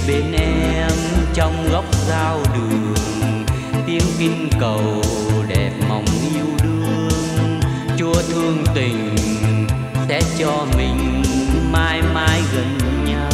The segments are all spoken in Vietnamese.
bên em trong góc giao đường, tiếng kinh cầu đẹp mong yêu đương. Chúa thương tình sẽ cho mình mãi mãi gần nhau.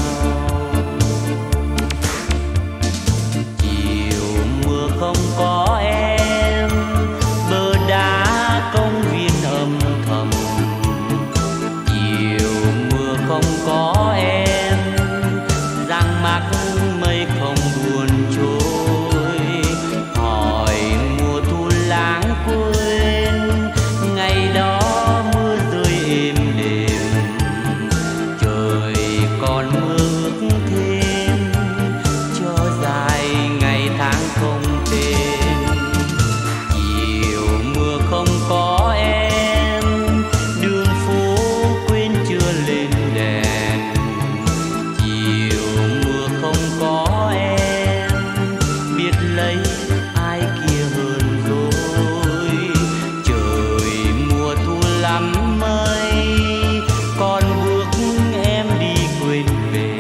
Chiều mưa không có em, bờ đá công viên âm thầm. Chiều mưa không có em, giăng mắc mây không buồn trôi. Hỏi mùa thu lãng quên, ngày đó mưa rơi êm đềm. Trời còn mưa ước thêm, cho dài ngày tháng không tên. Chiều mưa không có em, đường phố quên chưa lên đèn. Chiều mưa không có em, biết lấy ai kia hơn rồi. Trời mùa thu lắm mây, còn bước em đi quên về.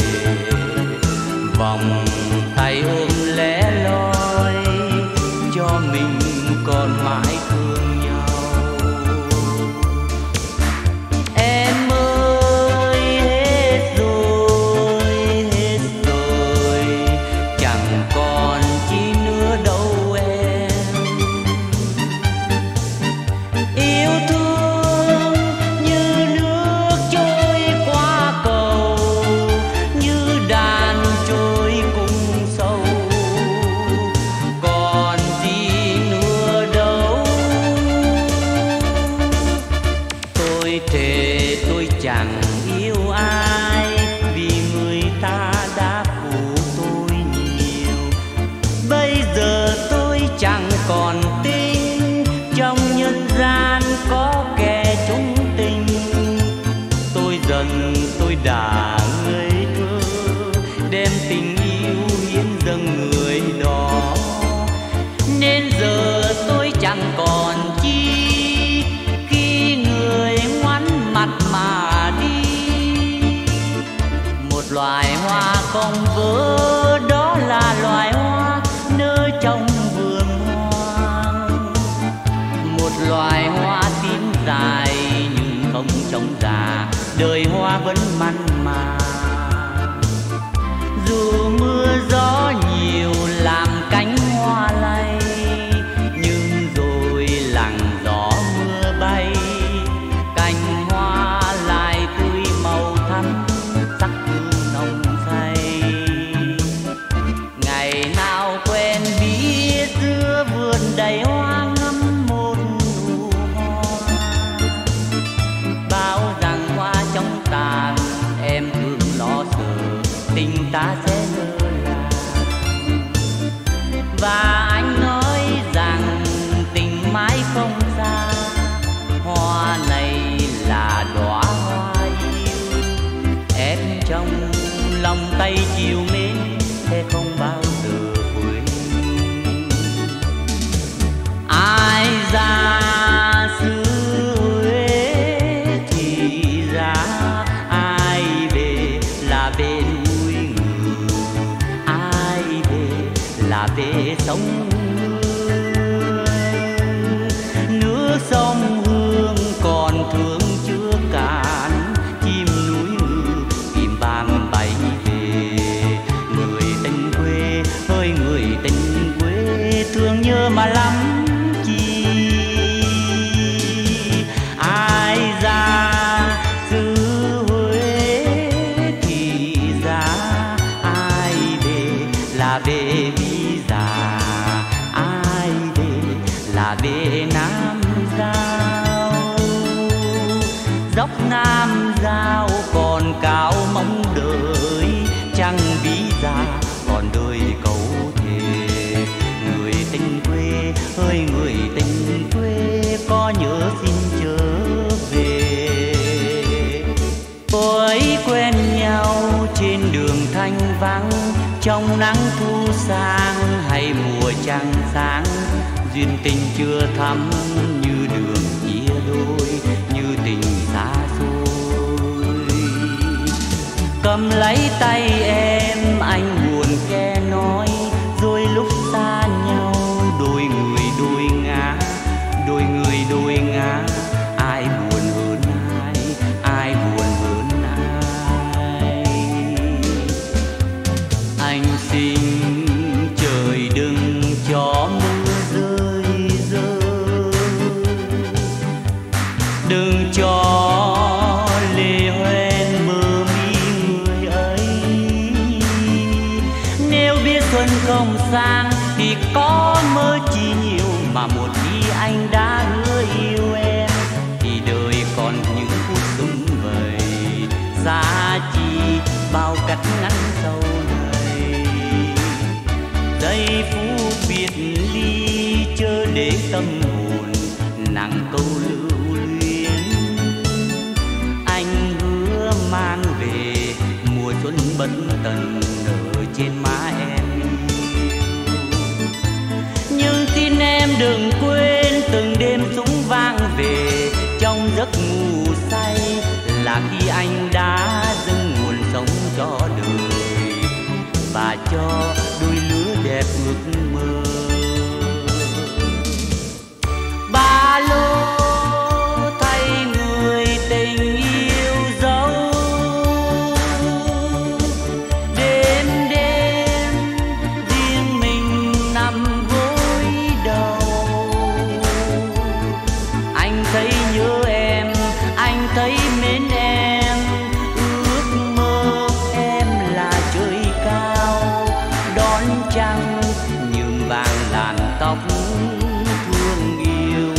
Vòng tay ôm lẻ loi, cho mình còn mãi thương nhau. Em ơi hết rồi, chẳng còn chi nữa đâu em. Yêu thương như nước trôi qua cầu, như đàn trôi cùng sâu. Còn gì nữa đâu. Tôi thề tôi chẳng yêu ai, vì người ta đã phụ tôi nhiều. Bây giờ tôi chẳng còn tin, trong nhân gian có kẻ chung tình. Tôi dần tôi đã ngây thơ, đem tình yêu hiến dâng người đó. Nên giờ tôi chẳng còn chi, khi người ngoảnh mặt mà đi. Một loài hoa không vỡ, đó là loài hoa nở trong vườn hoang. Một loài hoa tím dài nhưng không trông già, đời hoa vẫn mặn mà. Dù mưa gió nhiều làm cánh hoa lay, nhưng rồi lặng gió mưa bay. Cành hoa lại tươi màu thắm, sắc hương nồng say. Ngày nào quen biết giữa vườn đầy hoa ngắm một nụ hoa. Bao rằng hoa trong tàn, em thương lo sợ tình ta sẽ lỡ làng. Và anh nói rằng tình mãi không xa, hoa này là đóa hoa yêu. Em trong lòng tay chiều mến sẽ không bao giờ quên. Ai ra xứ Huế thì ra, ai về là về núi ngự, ai về là về sông Hương. Nước sông Hương còn thương chưa cạn, chim núi ngự tìm vàng bay về. Người tình quê ơi người tình quê, thương nhớ mà lắm chi. Ai ra xứ Huế thì ra, ai về là về Bí Già, ai về là về Nam Giao. Dốc Nam Giao còn cao mong đợi, chẳng Bí Già còn đời cầu thề. Người tình quê ơi người tình quê, có nhớ xin trở về. Tôi quen nhau trên đường thanh vắng, trong nắng thu sang hay mùa trăng sáng. Duyên tình chưa thắm như đường chia đôi, như tình xa xôi. Cầm lấy tay em anh buồn xin trời đừng cho mưa rơi rơi, đừng cho lệ hoen mơ mi người ấy. Nếu biết xuân không sang thì có mơ chi nhiều, mà một khi anh đã hứa yêu em thì đời còn những phút sum vầy. Giá chi bao cách ngắn sâu này, giây phút biệt ly chớ để tâm hồn nặng câu lưu luyến. Anh hứa mang về mùa xuân bất tần nở trên má em. Nhưng xin em đừng quên từng đêm súng vang về trong giấc ngủ say, là khi anh đã dâng nguồn sống cho đời và cho đôi lứa đẹp ước mơ. Ba lô thay người tình yêu dấu, đêm đêm riêng mình nằm gối đầu. Anh thấy nhớ em, anh thấy mến em, ước mơ em là trời cao đón trăng nhuộm vàng làn tóc thương yêu.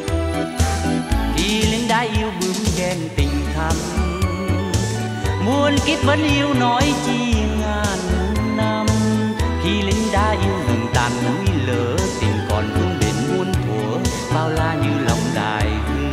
Khi lính đã yêu bướm đen tình thắm, muôn kiếp vẫn yêu nói chi ngàn năm. Khi lính đã yêu rừng tàn núi lỡ, tình còn vương bền muôn thuở bao la như lòng đại dương.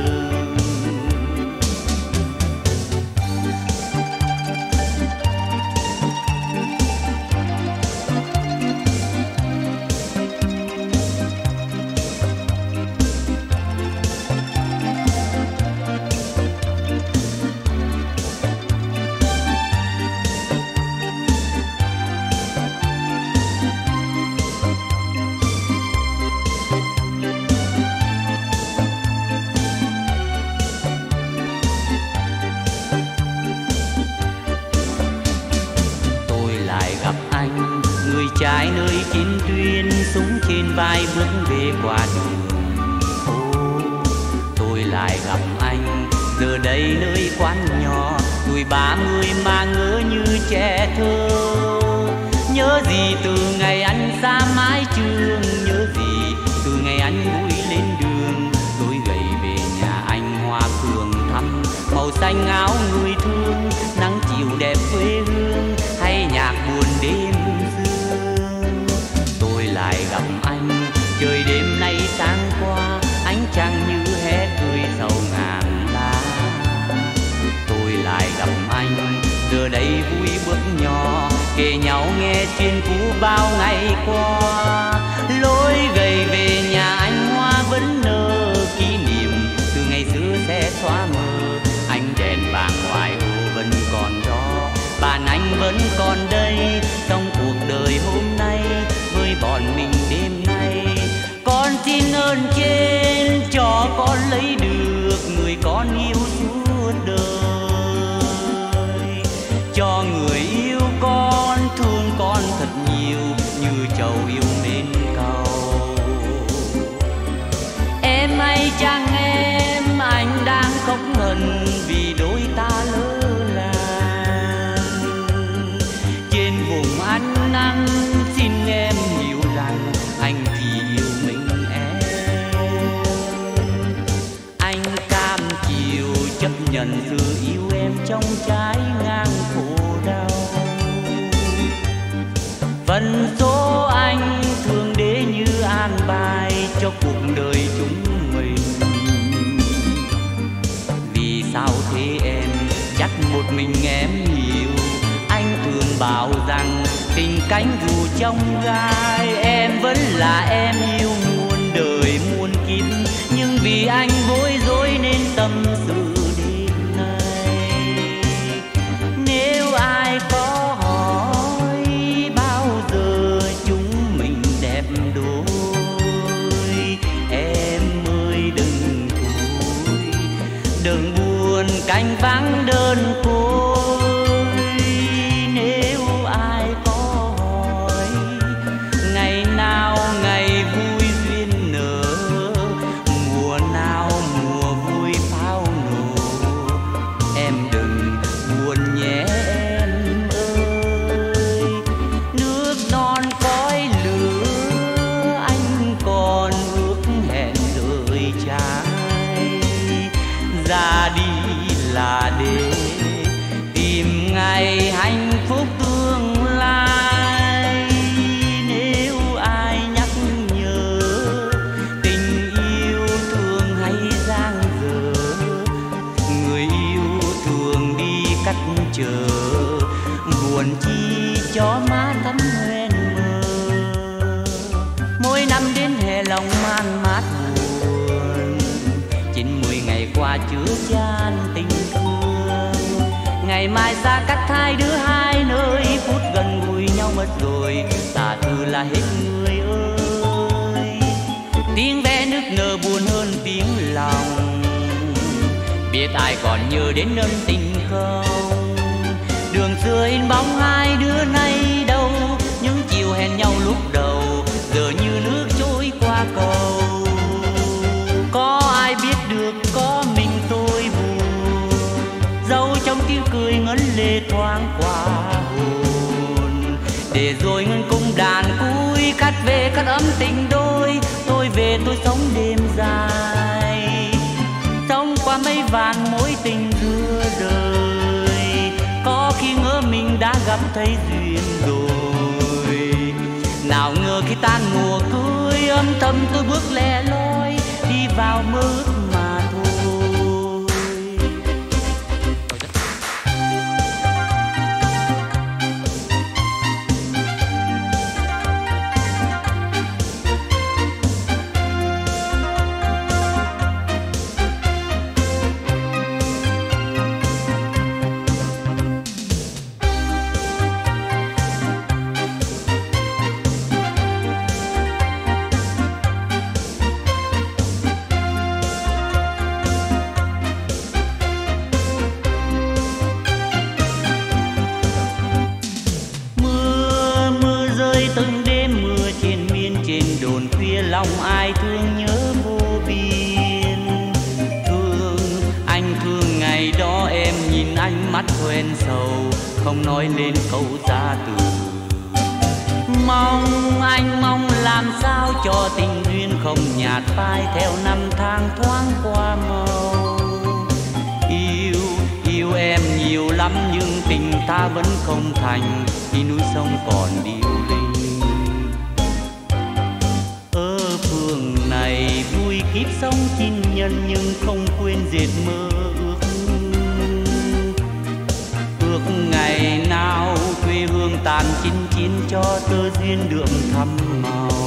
Trái nơi chiến tuyến, súng trên vai bước về qua đường. Ô, tôi lại gặp anh giờ đây nơi quán nhỏ, tuổi 30 mà ngỡ như trẻ thơ. Nhớ gì từ ngày anh xa mái trường, nhớ gì từ ngày anh vui lên đường. Tôi gầy về nhà anh hoa phường thăm, màu xanh áo người thương, nắng chiều đẹp quê hương hay nhạc buồn đêm. Lại gặp anh trời đêm nay sáng qua, ánh trăng như hé cười sầu ngàn lá. Tôi lại gặp anh giờ đây vui bước nhỏ, kể nhau nghe chuyện cũ bao ngày qua. Lối gầy về nhà anh hoa vẫn nở, kỷ niệm từ ngày xưa sẽ xóa mờ. Ánh đèn vàng ngoài ô vẫn còn đó, bạn anh vẫn còn đây trong cuộc đời hôm nay với bọn mình đêm nay. Con xin ơn trên cho con lấy được người con yêu suốt đời, cho người yêu con thương con thật nhiều như trầu yêu mến cầu. Em hay chăng em, anh đang khóc hận vì đôi ta lỡ làng. Trên vùng ăn năn xin em hiểu rằng anh chỉ yêu mình em. Anh cam chịu chấp nhận sự yêu em trong trái ngang khổ đau. Phần số anh thường để như an bài cho cuộc đời chúng mình. Vì sao thế em, chắc một mình em hiểu. Anh thường bảo rằng tình cánh dù trong gai, em vẫn là em yêu muôn đời muôn kiếp. Nhưng vì anh bối rối nên tâm sự đêm nay. Nếu ai có hỏi bao giờ chúng mình đẹp đôi, em ơi đừng thôi, đừng buồn cánh vắng đơn côi. Nếu ai có đã thấm hoen mơ. Mỗi năm đến hè lòng man mát buồn, 90 ngày qua chứa chan tình thương. Ngày mai xa cách hai đứa hai nơi, phút gần gũi nhau mất rồi, xa thư là hết người ơi. Tiếng ve nước nở buồn hơn tiếng lòng, biết ai còn nhớ đến ân tình không. Đường xưa in bóng hai đứa nay đâu, những chiều hẹn nhau lúc đầu giờ như nước trôi qua cầu. Có ai biết được có mình tôi buồn, dẫu trong tiếng cười ngấn lệ thoáng qua hồn. Để rồi ngân cung đàn cuối cắt về cắt ấm tình đôi, tôi về tôi sống đêm dài, sống qua mấy vạn mối tình đưa đời. Có khi ngỡ mình đã gặp thấy duyên rồi, nào ngờ khi tan mùa cưới âm thầm tôi bước lẻ loi đi vào mơ ước mà thôi. Từng đêm mưa trên miên trên đồn khuya, lòng ai thương nhớ vô biên. Thương anh thương ngày đó em nhìn ánh mắt quen sầu, không nói lên câu ra từ. Mong anh mong làm sao cho tình duyên không nhạt phai theo năm tháng thoáng qua màu. Yêu em nhiều lắm nhưng tình ta vẫn không thành, khi núi sông còn điêu linh. Ở phường này vui kiếp sống chinh nhân nhưng không quên dệt mơ ước ngày nào quê hương tàn chinh chiến cho tơ duyên đượm thắm màu.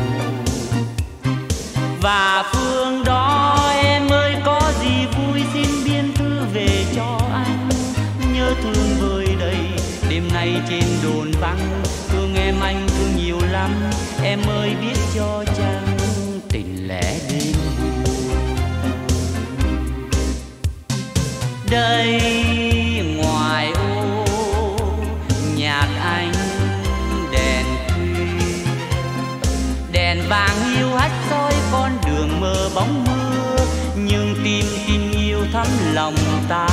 Và phương đó em ơi có gì vui xin biên thư về cho anh, nhớ thương vơi đầy đêm nay trên đồn vắng. Thương em anh thương nhiều lắm, em ơi biết cho chăng tình lẽ đêm buồn. Đây ngoài ô nhạc anh đèn khuya, đèn vàng hiu hắt soi con đường mờ bóng mưa, nhưng tim tin yêu thắm lòng ta.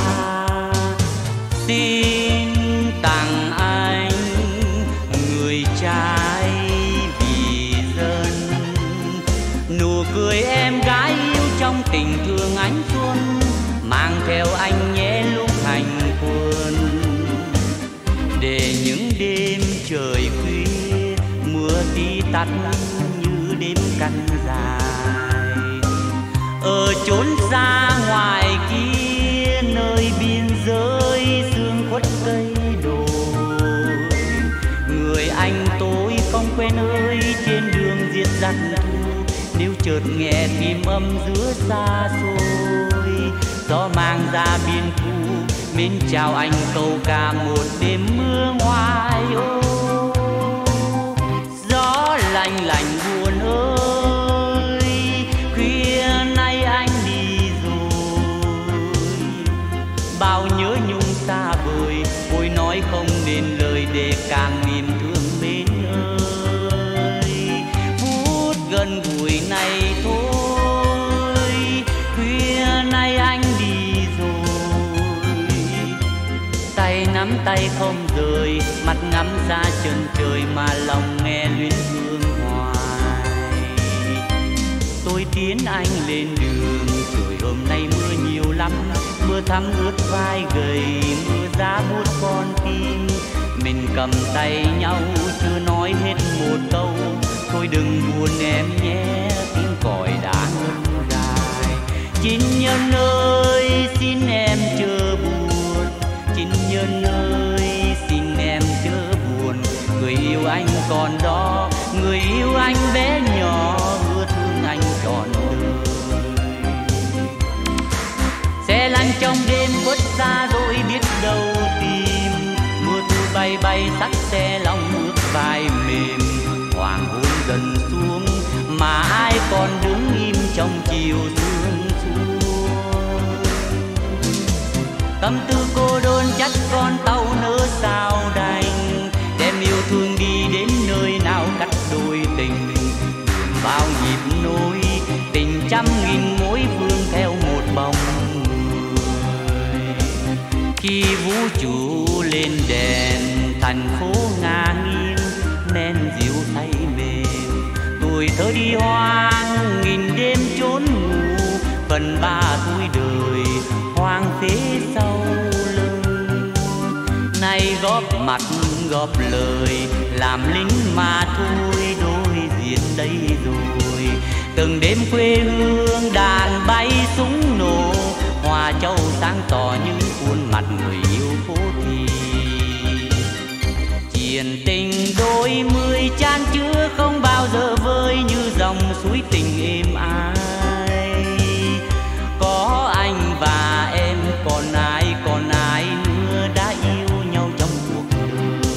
Xin tặng anh người trai vì dân, nụ cười em gái yêu trong tình thương ánh xuân, mang theo anh nhé lúc hành quân. Để những đêm trời khuya mưa tí tắt như đêm căn dài, ở chốn xa ngoài kia nơi biên giới sương khuất cây đồi. Người anh tôi không quen ơi trên đường diệt dặt thu, nếu chợt nghe tim âm giữa xa xôi, gió mang ra biên thu mến chào anh câu ca một đêm mưa ngoài ô. Gió lạnh lạnh buồn ơi khuya nay anh đi rồi, bao nhớ nhung xa vời ôi nói không nên lời để càng niềm thương mến ơi. Phút gần gũi này thôi khuya nay anh đi rồi, tay nắm tay không rời, mắt ngắm ra chân trời mà lòng nghe luyến thương hoài. Tôi tiến anh lên đường rồi hôm nay mưa nhiều lắm, mưa thấm ướt vai gầy, mưa giá buốt con tim. Mình cầm tay nhau chưa nói hết một câu, thôi đừng buồn em nhé tiếng còi đã ngân dài. Chinh nhân ơi xin em chớ buồn, chinh nhân ơi xin em chớ buồn, người yêu anh còn đó, người yêu anh bé nhỏ, ưa thương anh trọn đời. Xe lăn trong đêm khuất xa rồi biết đâu tìm, mưa thu bay bay sắc xe lòng ước vai mềm. Hoàng hôn dần xuống mà ai còn đứng im trong chiều sương xuống. Tâm tư cô đơn chắc con tàu nỡ sao đành, đem yêu thương đi đến nơi nào cắt đôi tình. Bao nhịp nối tình trăm nghìn mối vương theo một bóng người. Khi vũ trụ lên đèn thành phố ngả nghiêng, men dịu say mềm, tuổi thơ đi hoang nghìn đêm trốn ngủ. Phần ba tuổi đời hoang phế sau lưng, nay góp mặt góp lời làm lính mà thôi, đôi diện đây rồi. Từng đêm quê hương đàn bay súng nổ, hoa châu sáng tỏ những khuôn mặt người yêu phố thị. Chuyện tình đôi mươi chan chứa không bao giờ vơi như dòng suối tình êm ái. Có anh và em còn ai nữa đã yêu nhau trong cuộc đời.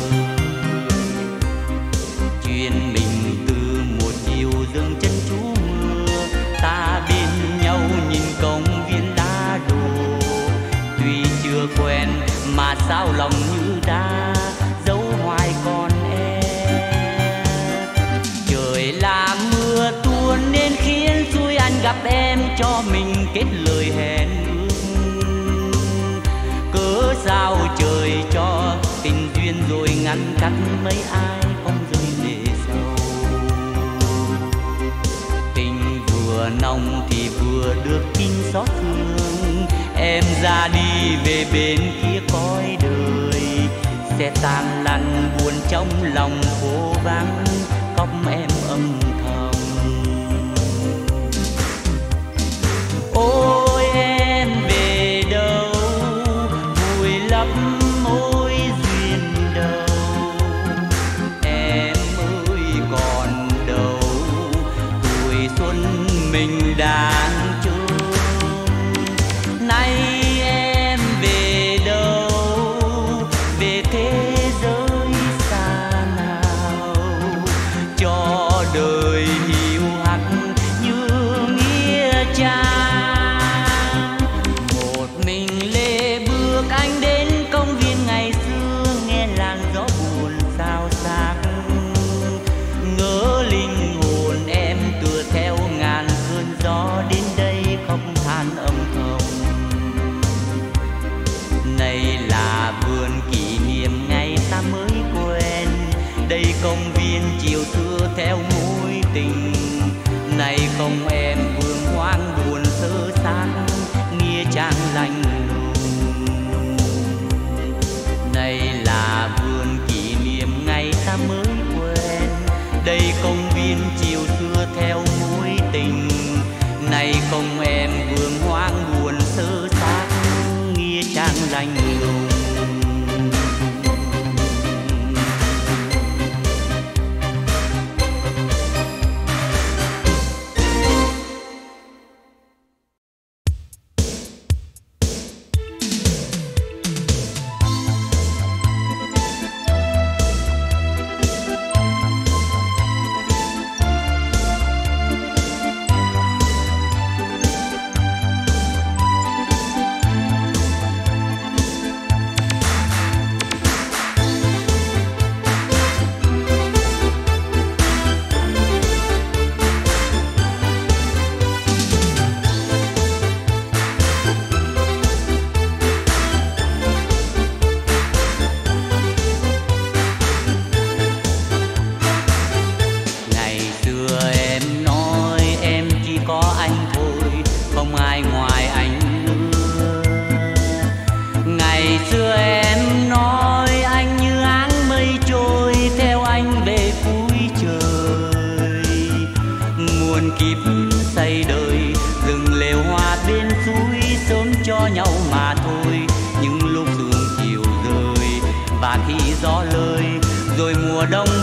Chuyện mình từ một chiều dâng chân trú mưa, ta bên nhau nhìn công viên đá đổ. Tuy chưa quen mà sao lòng như đá dấu hoài con em. Trời là mưa tuôn nên khiến xuôi anh gặp em cho mình kết lời hẹn ước. Cớ sao trời cho tình duyên rồi ngăn cắt mấy ai không rơi lệ sâu. Tình vừa nồng thì vừa được kinh xót thương, em ra đi về bên kia cõi đời. Sẽ tan lăn buồn trong lòng phố vắng, khóc em âm thầm. Ôi em về đâu, vui lắm mối duyên đâu. Em ơi còn đâu, tuổi xuân mình đang trôi. Nay em về đâu, về thế giới xa nào, cho đời hiu hắt như nghĩa trang. Một mình lê bước anh đến công viên ngày xưa, nghe làn gió buồn xao xạc. Ngỡ linh hồn em tựa theo ngàn cơn gió đến đây khóc than âm thầm. Này là vườn kỷ niệm ngày ta mới quen, đây công viên chiều xưa theo mối tình. Này không em vương hoang buồn sơ xác, nghĩa trang lạnh lùng. Này là vườn kỷ niệm ngày ta mới quen, đây công viên chiều xưa theo mối tình. Này không em vương hoang buồn sơ xác, nghĩa trang lạnh lùng.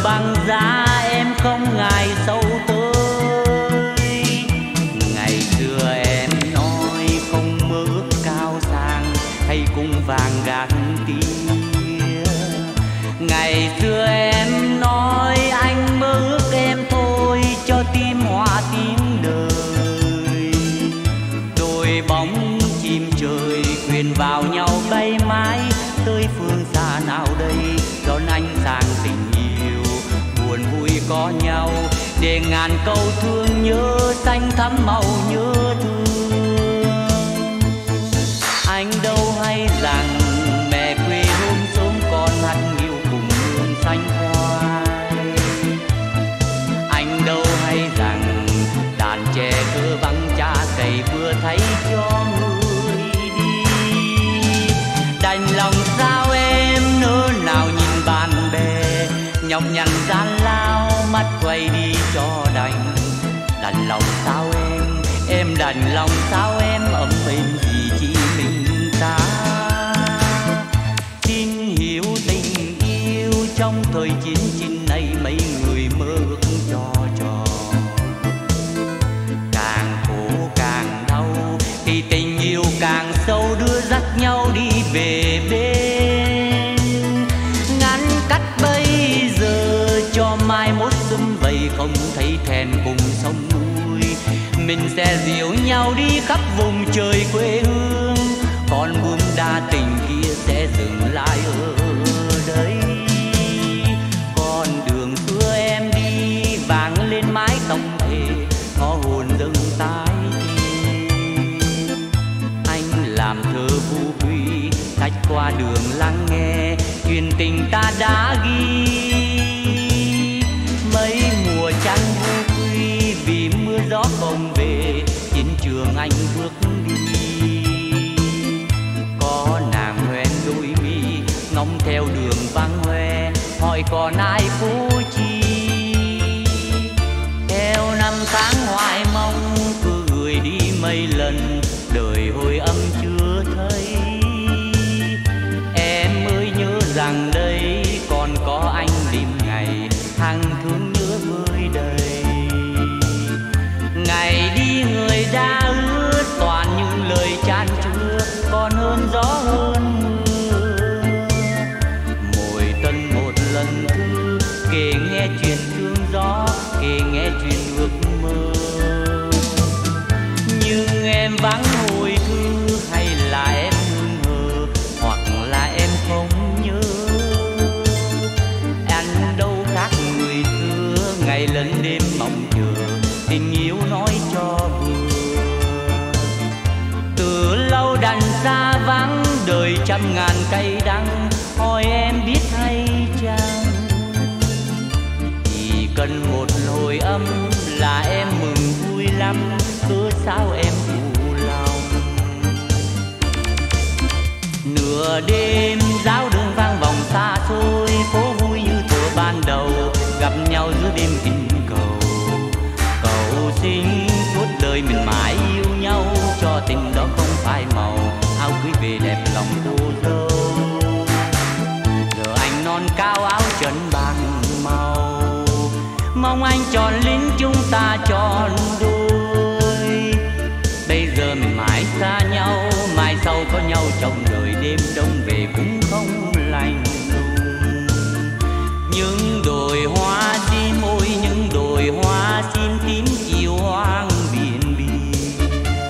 băng giá em không ngại sâu tới. Ngày xưa em nói không mơ ước cao sang hay cung vàng gạt tia. Ngày xưa em nói anh mơ ước em thôi cho tim hòa tiếng đời. Đôi bóng chim trời quyện vào nhau bay mãi tới phương xa nào đây, đón ánh sáng tình yêu buồn vui có nhau, để ngàn câu thương nhớ xanh thắm màu nhớ thương. Anh đâu hay rằng mẹ quê hương sớm còn hạt nghiêu cùng hương xanh khoai. Anh đâu hay rằng đàn trẻ thơ vắng cha cày vừa thấy cho người đi. Đành lòng sao em nỡ nào nhìn bạn bè nhọc nhằn gian lao, mắt quay đi cho đành. Đành lòng sao em đành lòng sao em ấm êm vì chỉ mình ta. Xin hiểu tình yêu trong thời chiến chinh này mấy người mơ ước cho trò. Càng khổ càng đau thì tình yêu càng sâu, đưa dắt nhau đi về bên. Ngăn cách bây giờ cho mai mốt sum vầy không thấy thèn cùng sông núi. Mình sẽ dìu nhau đi khắp vùng trời quê hương, còn buông đa tình kia sẽ dừng lại ở đây. Con đường xưa em đi vàng lên mái tóc thề, ngõ hồn dâng tái đi. Anh làm thơ vu quy khách qua đường lắng nghe chuyện tình ta đã ghi. Mấy mùa trăng vu quy vì mưa gió không về, chiến trường anh bước đi. Có nàng hoen đôi mi ngóng theo đường vắng hoe, hỏi còn ai phố chi. Theo năm tháng hoài mong cứ gửi đi mấy lần, đời hồi âm chưa thấy. Em mới nhớ rằng đây còn có anh đêm ngày hàng thương nhớ vơi đầy. Ngày đi người đã hứa toàn những lời chan chứa, còn hơn gió hơn mưa. Mỗi tuần một lần thư kể nghe chuyện thương gió, kể nghe chuyện ước mơ. Nhưng em vắng hồi thư hay là em ngừng hờ, hoặc là em không nhớ. Anh đâu khác người xưa ngày lẫn đêm mong chờ tình yêu nói cho vừa. Từ lâu đành xa vắng đời trăm ngàn cay đắng, hỏi em biết hay chăng. Chỉ cần một hồi âm là em mừng vui lắm, cớ sao em phụ lòng. Nửa đêm giáo đường vang vọng xa xôi, phố vui như thuở ban đầu gặp nhau giữa đêm tình cầu. Cầu xin suốt đời mình mãi yêu nhau, cho tình đó không phai màu, áo cưới về đẹp lòng cô dâu. Giờ anh non cao áo trần bằng màu, mong anh tròn lính chúng ta tròn đôi. Bây giờ mình mãi xa nhau, mai sau có nhau trong đời, đêm đông về cũng không lành lùng. Những đồi hoa sim ôi những đồi hoa sim tím chiều hoang biển biển.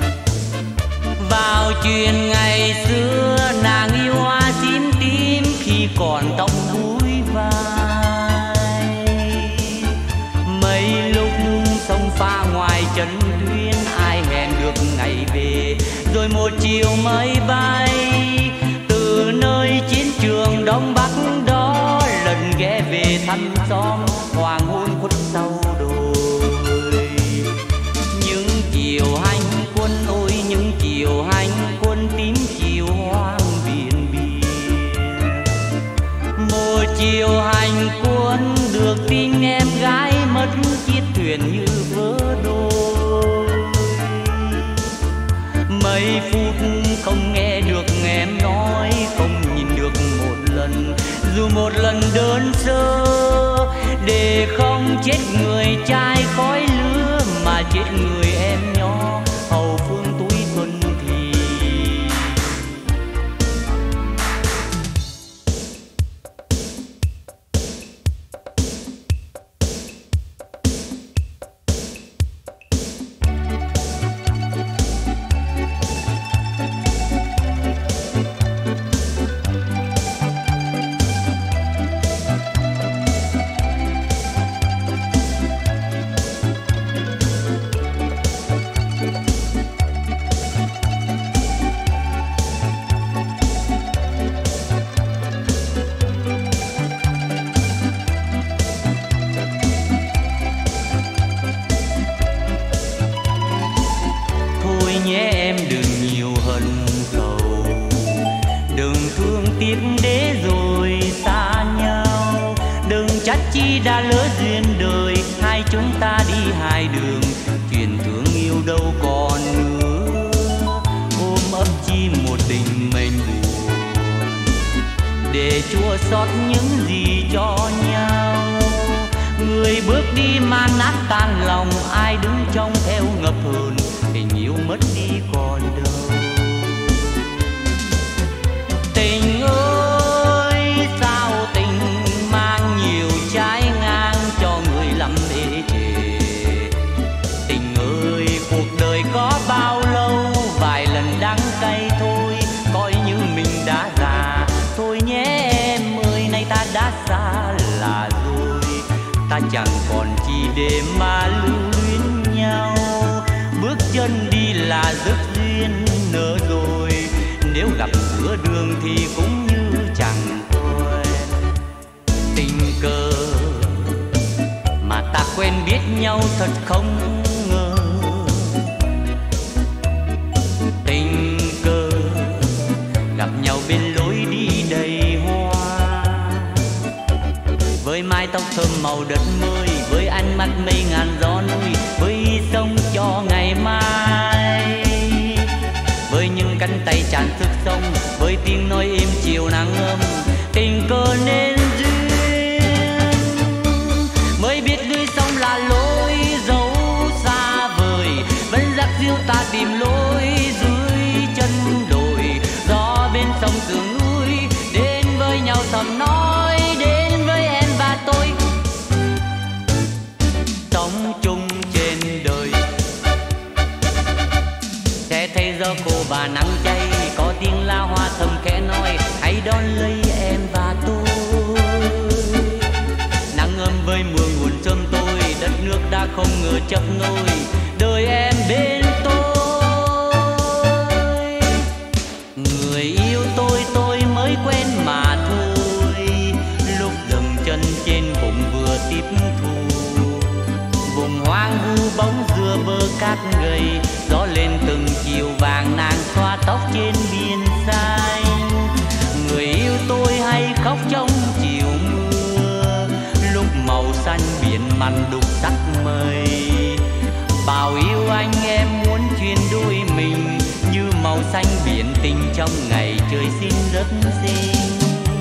Vào chuyện ngày xưa nàng yêu hoa sim tím khi còn tóc búi vai. Mấy lúc sông pha ngoài chân tuyến ai hẹn được ngày về, rồi một chiều mới bay từ nơi chiến trường Đông Bắc đó lần ghé về thăm xóm hoàng hôn khuất sau đồi. Những chiều hành quân ôi những chiều hành quân tím chiều hoang biển biển. Một chiều hành quân được tin em gái mất chiếc thuyền như vỡ đôi. Mấy phút không nghe được em nói, không nhìn được một lần, dù một lần đơn sơ để chết người trai khói lửa mà chết người em nhỏ hầu phương tuổi xuân thì. Nhé em đừng nhiều hận sầu, đừng thương tiếc để rồi xa nhau, đừng trách chi đã lỡ duyên đời, hai chúng ta đi hai đường, chuyện thương yêu đâu còn nữa, ôm ấp chi một tình mênh buồn, để chua xót những gì cho nhau. Người bước đi mà nát tan lòng, ai đứng trong theo ngập hờn, tình yêu mất đi còn đâu. Tình ơi sao tình mang nhiều trái ngang cho người lắm ê chề. Tình ơi cuộc đời có bao lâu, vài lần đắng cay thôi, coi như mình đã già. Thôi nhé em ơi, nay ta đã xa lạ rồi, ta chẳng còn chi để mà lưu luyến nhau. Bước chân đi là giấc duyên nở rồi, nếu gặp giữa đường thì cũng như chẳng quen. Tình cờ mà ta quen biết nhau thật không ngờ, tình cờ gặp nhau bên lối đi đầy hoa, với mái tóc thơm màu đất mới, với ánh mắt mây ngàn gió núi, với sông cho ngày mai, với những cánh tay tràn sức sống, với tiếng nói êm chiều nắng ấm. Tình cờ nên duyên mới biết núi sông là lối dấu xa vời, vẫn dắt dìu ta tìm lối dưới chân đồi. Gió bên sông sườn núi đến với nhau thầm nói, đến với em và tôi sống chung trên đời. Sẽ thấy gió khô và nắng cháy, có tiếng la hoa thầm khẽ nói, hãy đón lấy em và tôi. Nắng ấm với mưa nguồn sớm tôi, đất nước đã không ngờ chấp nối đời em bên tôi. Người yêu tôi mới quen mà thôi, lúc dừng chân trên vùng vừa tiếp thu, vùng hoang vu bóng dừa bờ cát gầy, gió lên từng chiều vàng nàng xoa tóc trên biển xanh. Người yêu tôi hay khóc trong chiều mưa, lúc màu xanh biển mặn đục sắc mây. Bảo yêu anh em muốn chuyên đôi mình, như màu xanh biển tình trong ngày trời xin rất xinh.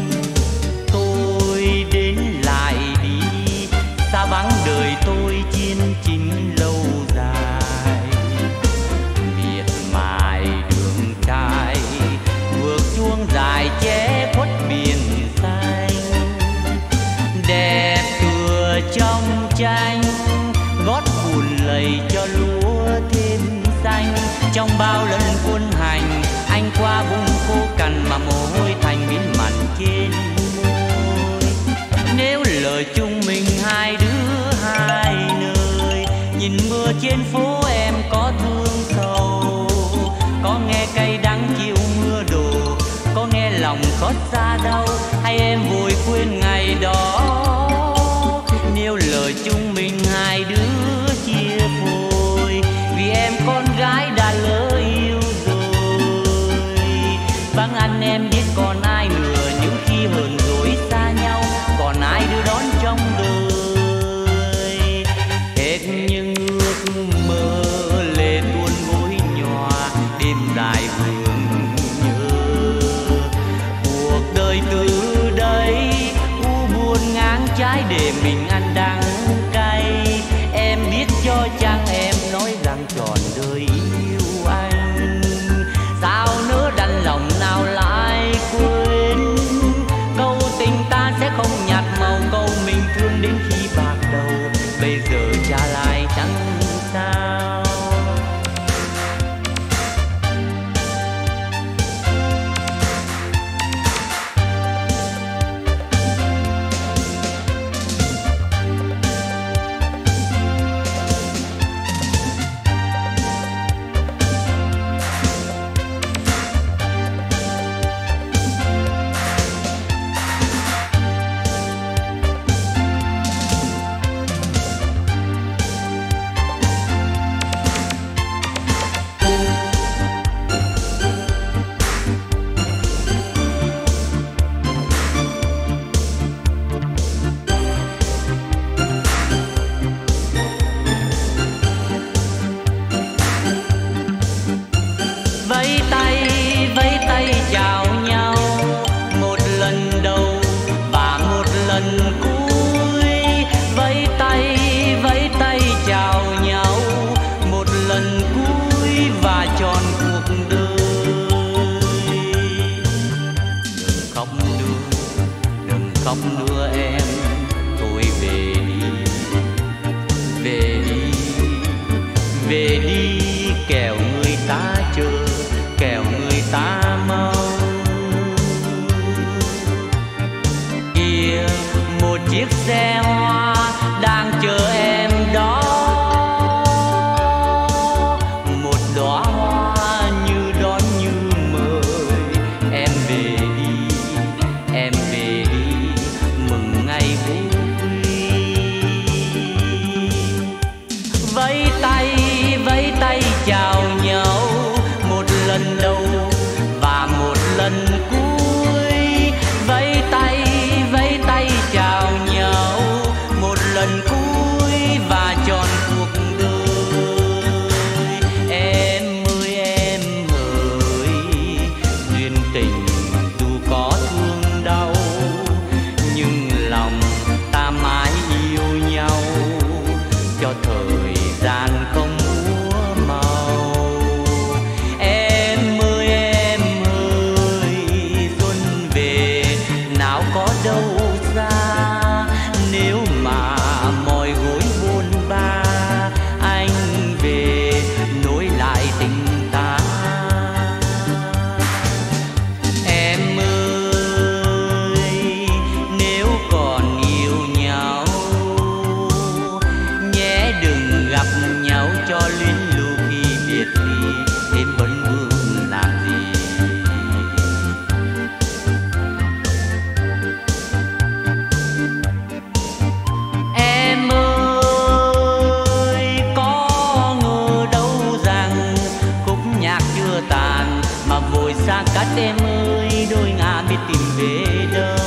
Tôi đến lại đi, xa vắng đời tôi chiến chính lâu dài, miệt mài đường trai vượt chuông dài che khuất biển xanh. Đẹp tựa trong tranh, gót bùn lầy cho lúa thêm xanh. Trong bao lần quân hành, anh qua vùng khô cằn mà mồ hôi thành biến mặn trên môi. Nếu lời chung mình hai đứa hai nơi, nhìn mưa trên phố em có thương sầu, có nghe cay đắng chiều mưa đổ, có nghe lòng xót xa đau, hay em vội quên ngày đó. Nếu lời chung mình hai đứa chia phôi, vì em con gái đã lỡ yêu rồi. Vắng anh em biết còn ai nữa, những khi hờn dỗi xa nhau, còn ai đưa đón trong đời. Hết những ước mơ lệ tuôn gối nhòa, đêm dài vương nhớ. Cuộc đời từ đây u buồn xa cách em ơi, đôi ngả biết tìm về đâu.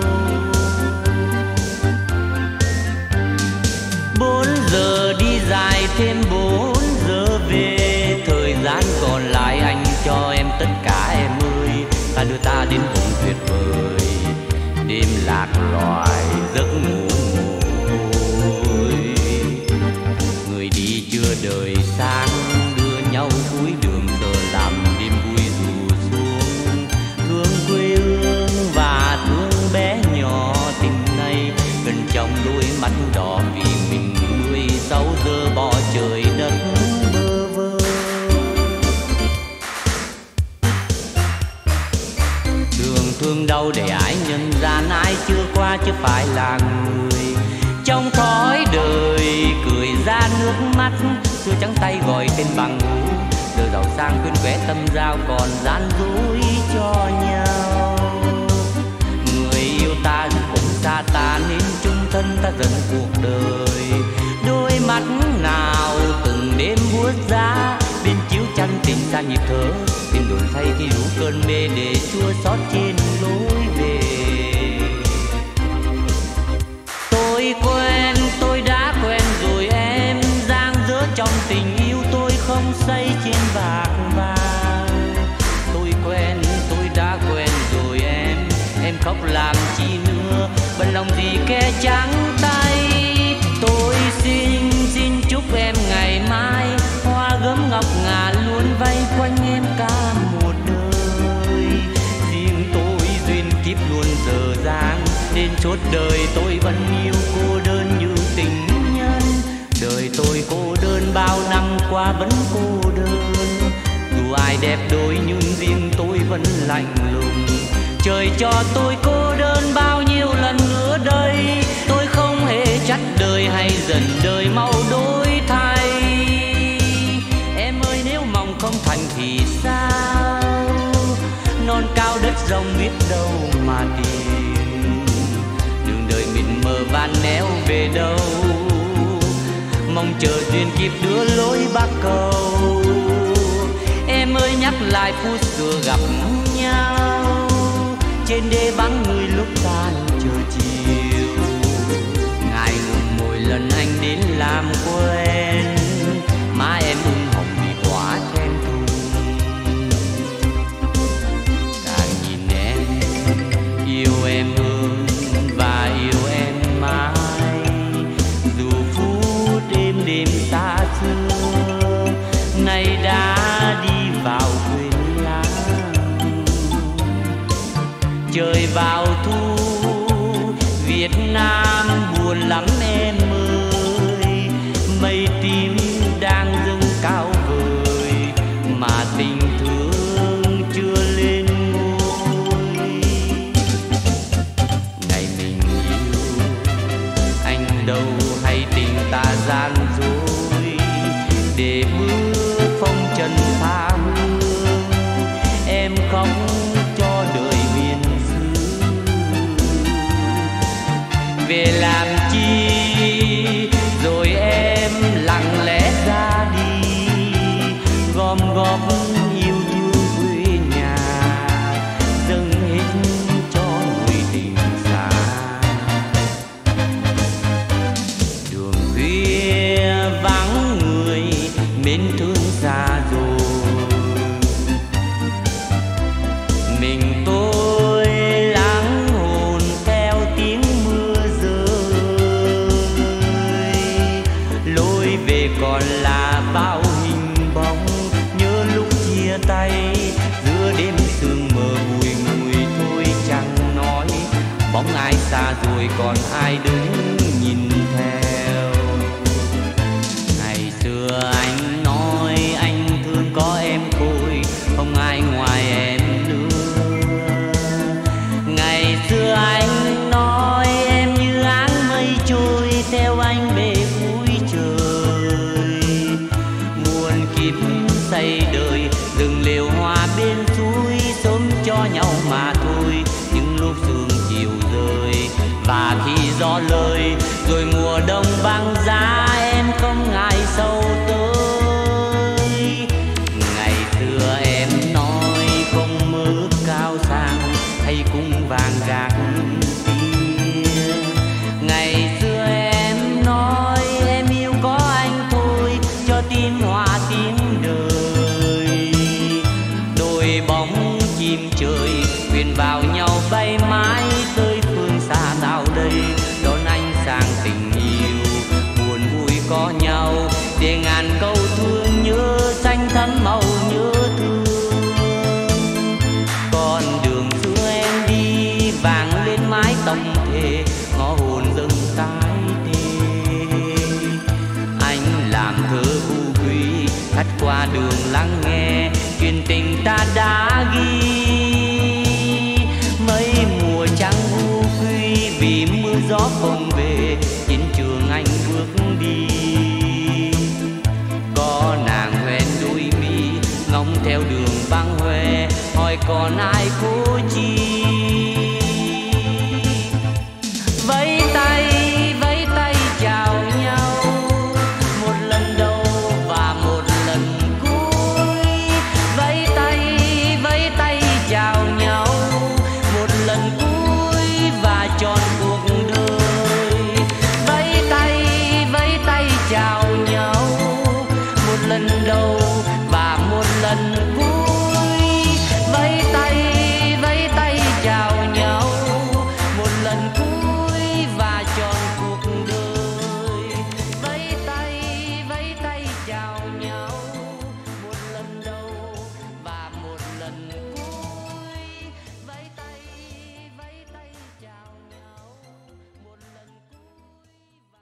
4 giờ đi dài thêm 4 giờ về, thời gian còn lại anh cho em tất cả em ơi. Ta đưa ta đến vùng tuyệt vời, đêm lạc loài giấc ngủ ngồi. Người đi chưa đời sáng, đưa nhau cuối đường giờ làm đêm vui rủ xuống. Thương quê hương và thương bé nhỏ tình này, gần trong đôi mắt đỏ vì mình 16 giờ bỏ trời đất bơ vơ. Đường thương đau để ai nhân gian, ai chưa qua chứ phải là người. Trong thói đời cười ra nước mắt, xưa trắng tay gọi tên bằng hữu, giờ giàu sang quên quẻ tâm giao còn gian dối cho nhau. Người yêu ta dù cũng xa ta nên chung thân ta dần cuộc đời. Đôi mắt nào từng đêm buốt giá, bên chiếu chăn tình xa nhịp thở, bên đồn thay khi rủ cơn mê để chua xót trên lối về. Tôi quen, tôi đã quen rồi em, giang dở trong tình yêu tôi không xây trên bạc vàng. Tôi quen, tôi đã quen rồi em khóc làm chi nữa, bận lòng gì kẻ trắng tay. Tôi xin chúc em ngày mai, hoa gấm ngọc ngà luôn vây quanh em cả một đời. Riêng tôi duyên kiếp luôn dở dang, nên suốt đời tôi vẫn yêu cô đơn như tình nhân. Đời tôi cô đơn bao năm qua vẫn cô đơn, dù ai đẹp đôi nhưng riêng tôi vẫn lạnh lùng. Trời cho tôi cô đơn bao nhiêu lần nữa đây, tôi không hề trách đời hay dần đời mau đổi thay. Em ơi nếu mong không thành thì sao, non cao đất rộng biết đâu mà tìm. Đường đời mịt mờ van néo về đâu, mong chờ duyên kiếp đưa lối bắc cầu. Em ơi nhắc lại phút xưa gặp nhau, trên đê vắng người lúc tan chờ chiều. Ngại ngùng mỗi lần anh đến làm quen, má em ửng hồng vì quả khen thùng. Càng nhìn em, yêu em hơn và yêu em mãi, dù phút êm đêm xa xưa, nay đã đi vào quên lãng. Trời vào thu Việt Nam buồn lắm em ơi, mây tím đang dâng cao vời mà tình thương chưa lên ngôi. Ngày mình yêu anh đâu hay tình ta gian dối, để bước phong trần tha hương em không cho đời miền xứ. Về làm chi rồi em lặng lẽ ra đi, gom góp yêu thương quê nhà, dâng hết cho người tình xa. Đường khuya vắng người mến thương xa rồi, mình tôi lắng hồn theo tiếng mưa rơi. Lối về còn là bao hình bóng, nhớ lúc chia tay giữa đêm sương mờ bùi ngùi thôi chẳng nói. Bóng ai xa rồi còn ai đứng nhìn theo. Ngày xưa anh nói anh thương có em thôi, không ai ngoài em nữa. Ngày xưa anh nói em như áng mây trôi theo anh về cuối trời. Muôn kiếp xây đời rừng liều hoa bên suối, sớm cho nhau mà thôi. Những lúc sương chiều rơi và khi gió lớn lắng nghe chuyện tình ta đã ghi. Mấy mùa trăng u quy vì mưa gió không về, chiến trường anh bước đi. Có nàng hoen đôi mi ngóng theo đường băng hoe, hỏi còn ai cố chi. Vẫy tay chào nhau, một lần đầu và một lần cuối. Vẫy tay chào nhau, một lần cuối và trọn cuộc đời. Vẫy tay chào nhau, một lần đầu và một lần cuối. Vẫy tay chào nhau, một lần cuối và trọn cuộc đời. Vẫy tay chào nhau, một lần đầu và một lần cuối. Vẫy tay chào nhau, một lần cuối và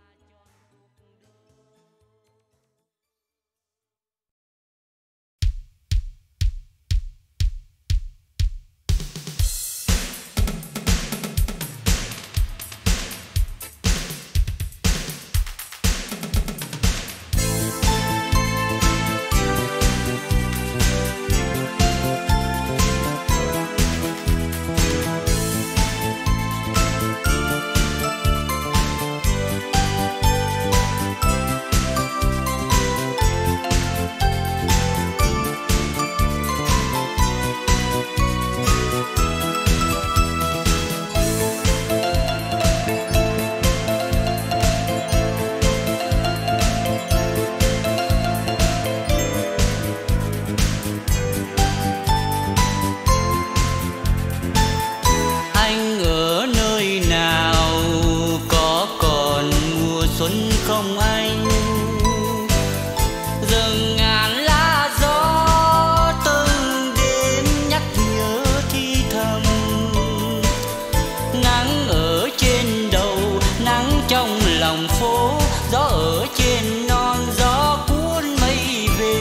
không anh. Rừng ngàn lá gió từng đêm nhắc nhớ thi thầm. Nắng ở trên đầu, nắng trong lòng phố, gió ở trên non, gió cuốn mây về.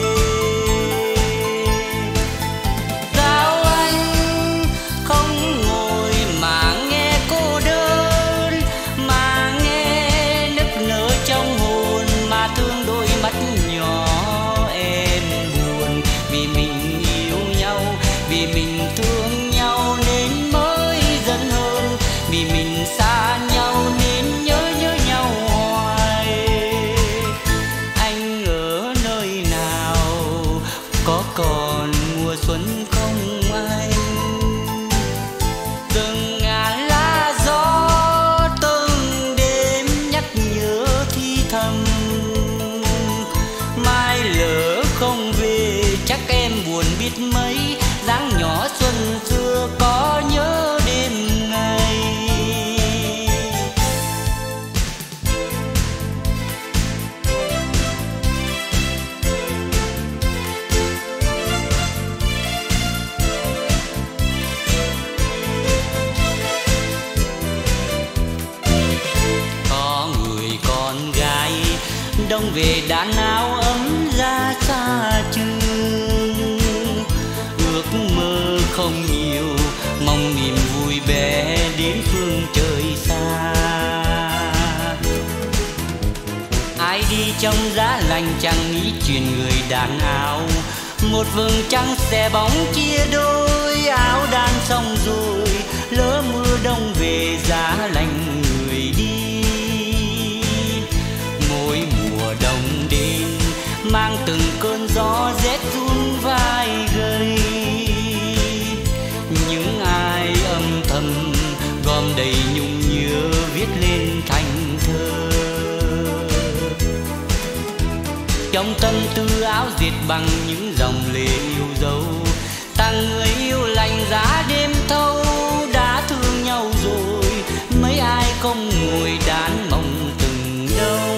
Sao anh không ngồi mà nghe cô đơn, mà nghe nức nở trong hồn, mà thương đôi mắt nhỏ em buồn. Vì mình yêu nhau, vì mình thương nhau nên mới giận hơn, vì mình xa nhau nên nhớ nhau hoài. Anh ở nơi nào, có còn mùa xuân không anh? Rừng ngàn lá gió từng đêm nhắc nhớ thi thầm. Mai lỡ không về chắc em buồn biết mấy, dáng nhỏ xuân xưa có nhớ đêm ngày. Có người con gái đông về đàn áo ấm ra xa trường, ước mơ không nhiều, mong niềm vui bé đến phương trời xa. Ai đi trong giá lạnh chẳng nghĩ chuyện người đàn áo, một vầng trăng xe bóng chia đôi. Áo đan xong rồi lỡ mưa đông về giá lạnh người đi. Mỗi mùa đông đến mang từng cơn gió rét run vai gầy. Những ai âm thầm gom đầy nhung nhớ viết lên thành thơ. Trong tâm tư áo dệt bằng những dòng lệ yêu dấu, tặng người yêu lạnh giá đêm thâu. Đã thương nhau rồi mấy ai không ngồi đàn mong từng đông.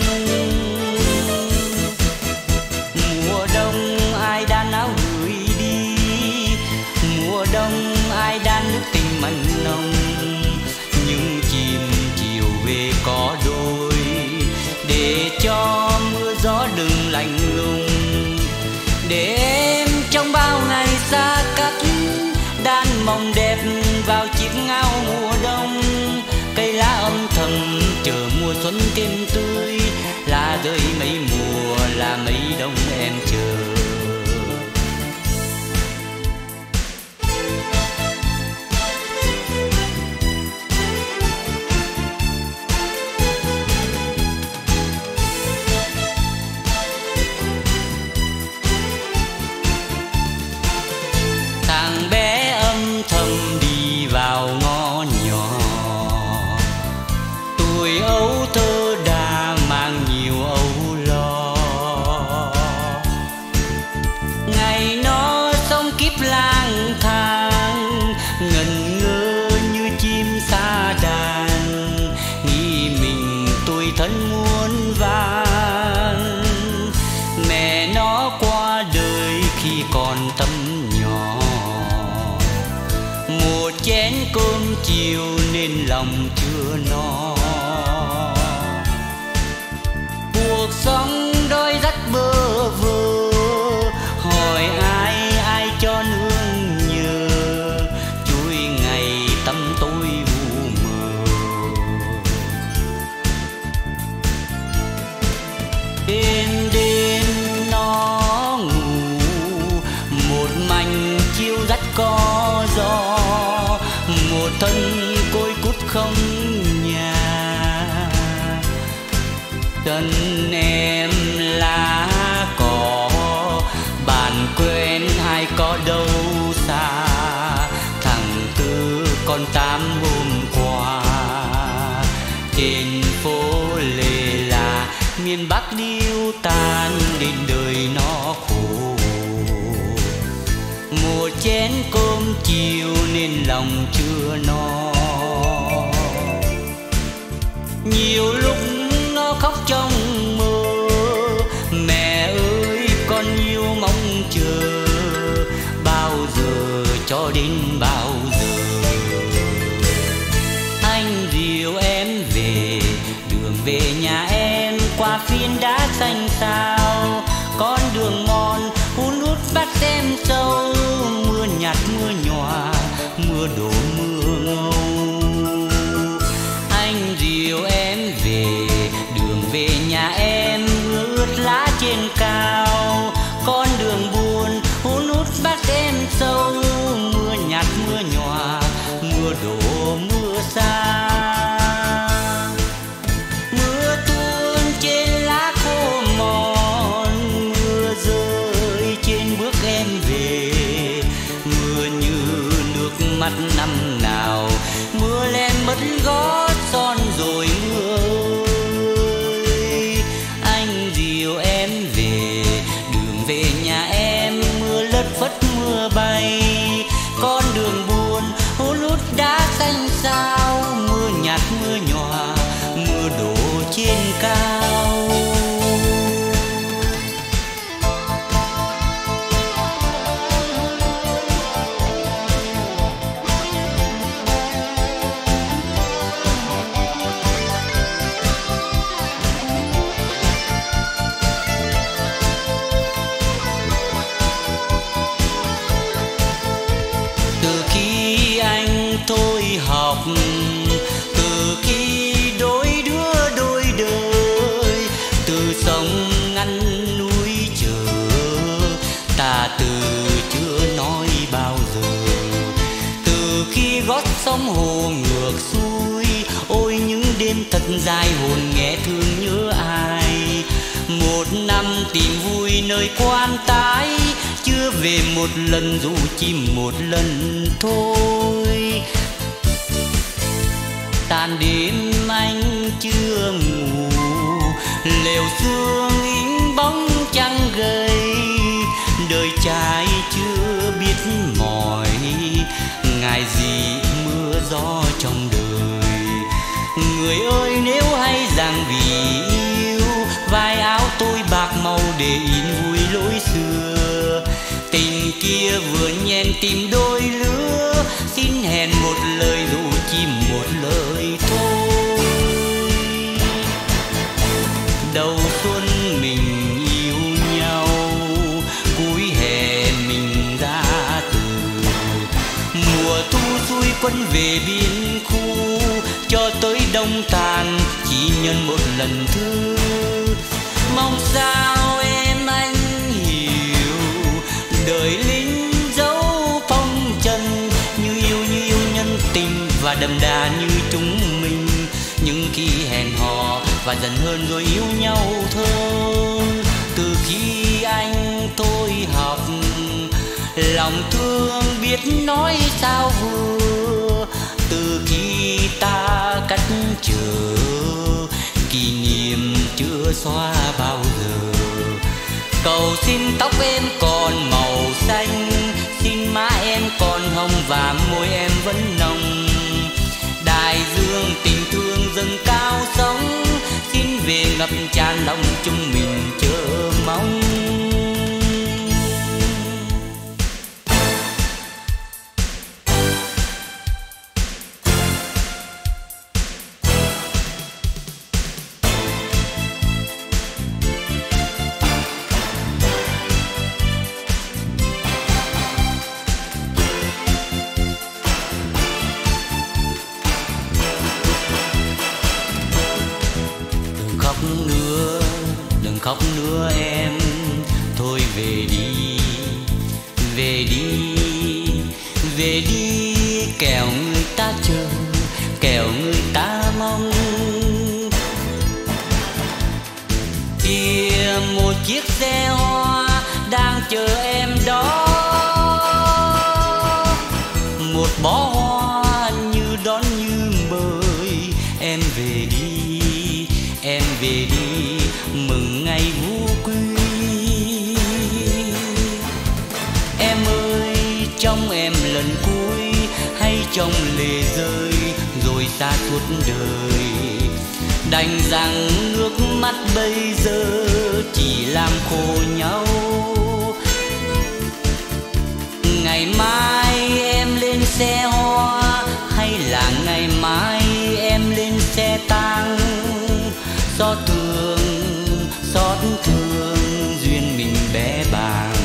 Mùa đông ai đan áo gửi đi, mùa đông ai đan nước tình mặn nồng. Nhưng chim chiều về có đôi, để cho mưa gió đừng lạnh lùng, để em tới mấy mùa là mấy đông em chờ. Thằng bé âm thầm đi vào ngõ nhỏ, tuổi ấu thơ đã mang nhiều âu lo. Ngày nó sống kiếp lang thang, ngẩn ngơ như chim xa đàn, nghĩ mình tuổi thân muôn vàn. Mẹ nó qua đời khi còn tấm nhỏ, một chén cơm chiều nên lòng chưa no. Cuộc sống đôi dắt bơ vơ, hỏi ai ai cho nương nhờ, chuỗi ngày tâm tôi u mờ. Đêm đêm nó ngủ, một mảnh chiêu dắt có gió, một thân côi cút không nhà. Chân em lá cỏ, bạn quen ai có đâu xa. Thằng Tư con Tám hôm qua, trên phố Lê là miền Bắc điêu tàn, đến đời nó khổ. Một chén cơm chiều nên lòng chưa no. Nhiều lúc nó khóc trong mơ, mẹ ơi con yêu mong chờ, bao giờ cho đến bao giờ. Anh dìu em về, đường về nhà em qua phiến đá xanh xao. Con đường mòn hun hút bắt em sâu, mưa nhạt mưa nhòa, mưa đổ mưa ngâu. Anh dìu em về, đường về nhà em mưa ướt lá trên cao. Con đường buồn hun hút bắt em sâu, mưa nhạt mưa nhòa, mưa đổ mưa xa. Mưa tuôn trên lá khô mòn, mưa rơi trên bước em về. Mưa như nước mắt năm nào, mưa lên mất gót son rồi mưa ơi. Anh dìu em về, đường về nhà em mưa lất phất mưa bay. Con đường buồn hôn hút đá xanh xao, mưa nhạt mưa nhòa, mưa đổ trên cao. Tôi học từ khi đôi đứa đôi đời, từ sông ngăn núi chờ, ta từ chưa nói bao giờ. Từ khi gót sóng hồ ngược xuôi, ôi những đêm thật dài hồn nghe thương nhớ ai. Một năm tìm vui nơi quan tái, chưa về một lần dù chỉ một lần thôi. Tàn đêm anh chưa ngủ, lều sương in bóng trăng gầy. Đời trai chưa biết mỏi, ngại gì mưa gió trong đời. Người ơi nếu hay rằng vì yêu, vai áo tôi bạc màu để in vui lối xưa. Tình kia vừa nhen tìm đôi lứa, xin hẹn một lời dù chỉ một lời thôi. Đầu xuân mình yêu nhau, cuối hè mình ra từ. Mùa thu xuôi quân về biên khu, cho tới đông tàn chỉ nhân một lần thư. Mong sao em anh hiểu, đời lính dấu phong trần, như yêu nhân tình và đậm đà như chúng mình. Nhưng khi hẹn hò và dần hơn rồi yêu nhau thôi. Từ khi anh tôi học, lòng thương biết nói sao vừa. Từ khi ta cách trở, kỷ niệm chưa xóa bao giờ. Cầu xin tóc em còn màu xanh, xin má em còn hồng và môi em vẫn nồng. Đại dương tình thương dâng cao sóng, xin về ngập tràn lòng chúng mình chờ mong. Đừng khóc nữa em, thôi về đi, về đi, về đi. Kẻo người ta chờ, kẻo người ta mong. Kia một chiếc xe hoa đang chờ em đó, một bó hoa như đón như mời. Em về đi, em về đi, mừng ngày vũ quy. Em ơi, trong em lần cuối, hay trong lệ rơi rồi xa suốt đời. Đành rằng nước mắt bây giờ chỉ làm khổ nhau. Ngày mai em lên xe hoa, hay là ngày mai em lên xe tang. Xót thương duyên mình bé bàng.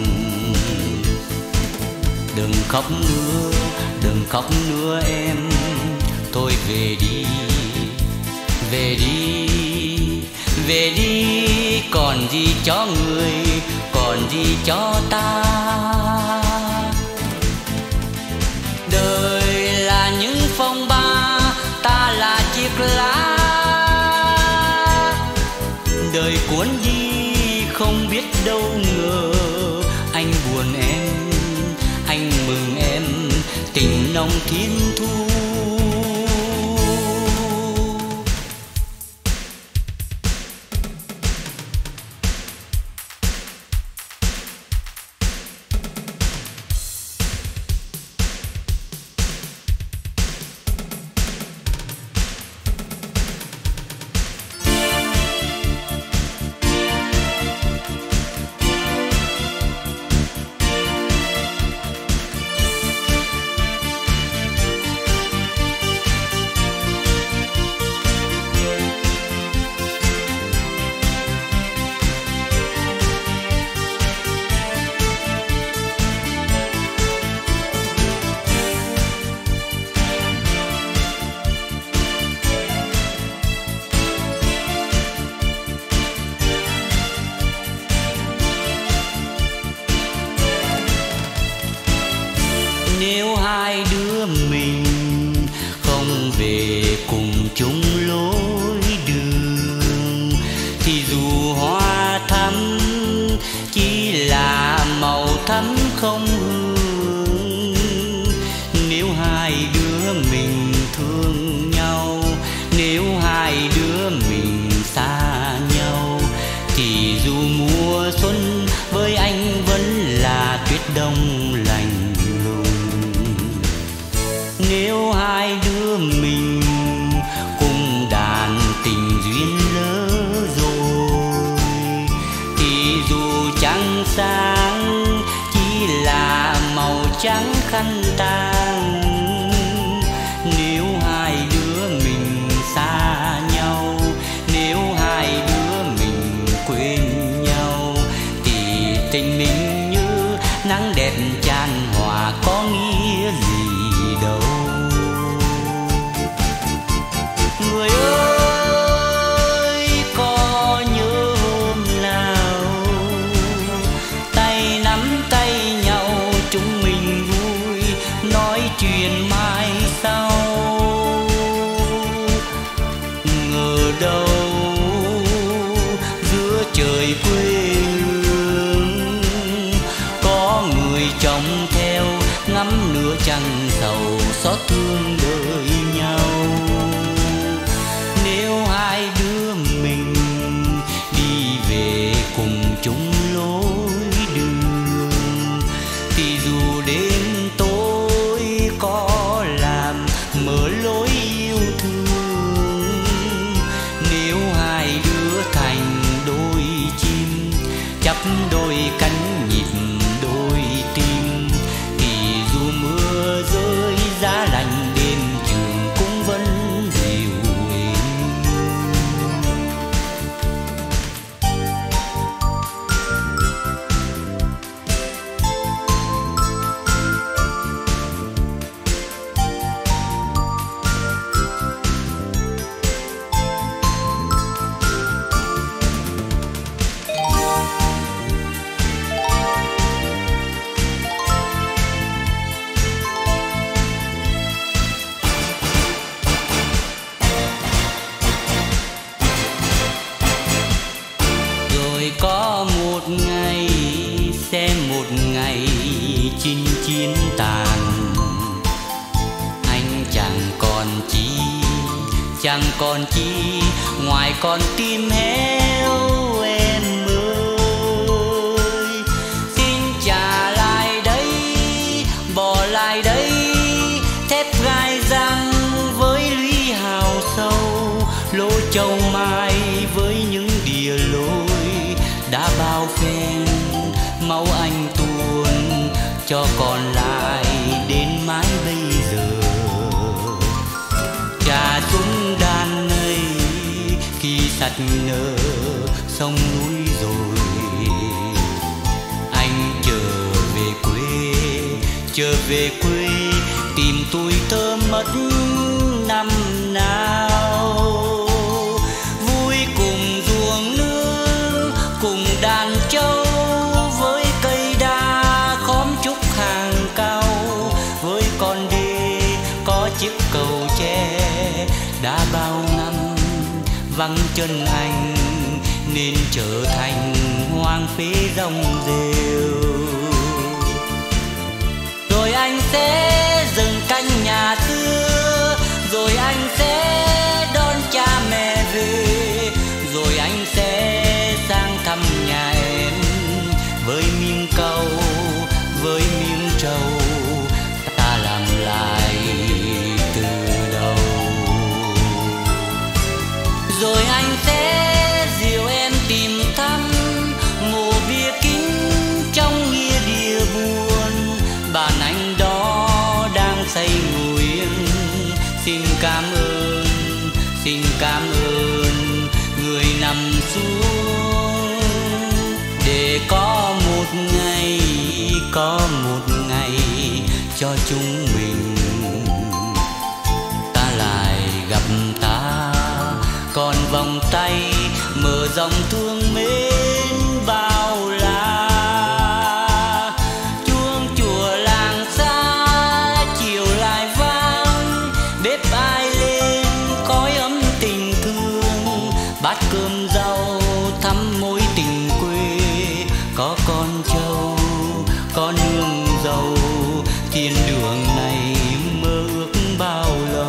Đừng khóc nữa, đừng khóc nữa em, thôi về đi, về đi, về đi. Còn gì cho người, còn gì cho ta. Đời là những phong ba, ta là chiếc lá. Đời cuốn đi không biết đâu ngờ. Anh buồn em, anh mừng em, tình nồng thiên thu. Nếu hai đứa mình không về cùng chung lối đường, thì dù hoa thắm chỉ là màu thắm không hương. Nếu hai đứa mình thương nhau, nếu hai đứa mình xa nhau, thì dù mùa xuân với anh vẫn là tuyết đông lạnh lùng. Nếu hai đứa mình cùng đàn tình duyên lỡ rồi, thì dù trăng sáng chỉ là màu trắng khăn tang. Nếu hai đứa mình xa nhau, nếu hai đứa mình quên nhau, thì tình mình như nắng đẹp tràn hòa có nghĩa gì đâu. Người ơi có nhớ hôm trời quê hương. Có người trông theo ngắm nửa trăng sầu, xót thương đời nhau. Nếu hai đứa mình đi về cùng chung lối đường, thì dù đêm tối có làm mở lối yêu thương. Nếu hai đứa thành đôi chim, chắp đôi cánh nhịp đôi tim, thì dù mưa rơi giá lạnh đêm trường cũng vẫn dịu êm. Rồi có một ngày, sẽ một ngày chinh chiến tàn. Anh chẳng còn chi, chẳng còn chi ngoài con tim héo em ơi. Xin trả lại đây, bỏ lại đây thép gai răng với lũy hào sâu, lỗ châu mai với những đìa lối đã bao phen máu anh tuôn cho còn lại đến mãi bây giờ. Trà súng đàn này khi sạch nở sông núi rồi, anh trở về quê tìm tuổi thơ mất năm nào. Vui cùng ruộng nương, cùng đàn trâu, với cây đa khóm trúc hàng cao, với con đê có chiếc cầu tre. Đã bao năm vắng chân anh nên trở thành hoang phế rong rêu. Rồi anh sẽ dừng canh nhà xưa, rồi anh sẽ đón cha mẹ về, rồi anh sẽ sang thăm nhà em với miếng cau, với miếng trầu, ta làm lại từ đầu. Rồi anh sẽ dìu em tìm thăm mộ bia kính trong nghĩa địa buồn. Bàn anh đó đang xây nguyện, xin cảm ơn người nằm xuống, để có một ngày cho chúng mình ta lại gặp ta. Còn vòng tay mở dòng thương mến bao la. Chuông chùa làng xa chiều lại vang, bếp ai lên khói ấm tình thương. Bát cơm rau thắm mối tình quê, có con trâu, có nương dâu. Thiên đường này mơ ước bao lâu.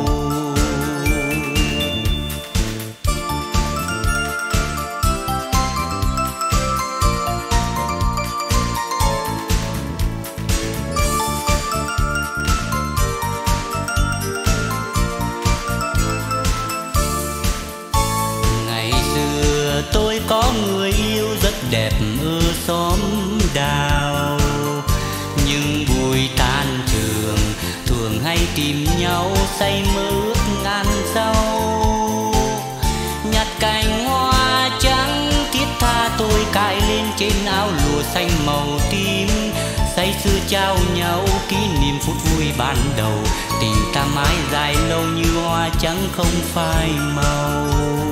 Tôi có người yêu rất đẹp ở xóm đào, nhưng buổi tan trường thường hay tìm nhau say mơ ước ngàn rau. Nhặt cành hoa trắng thiết tha tôi cài lên trên áo lụa xanh màu tím, say sưa trao nhau kỷ niệm phút vui ban đầu. Tình ta mãi dài lâu như hoa trắng không phai màu.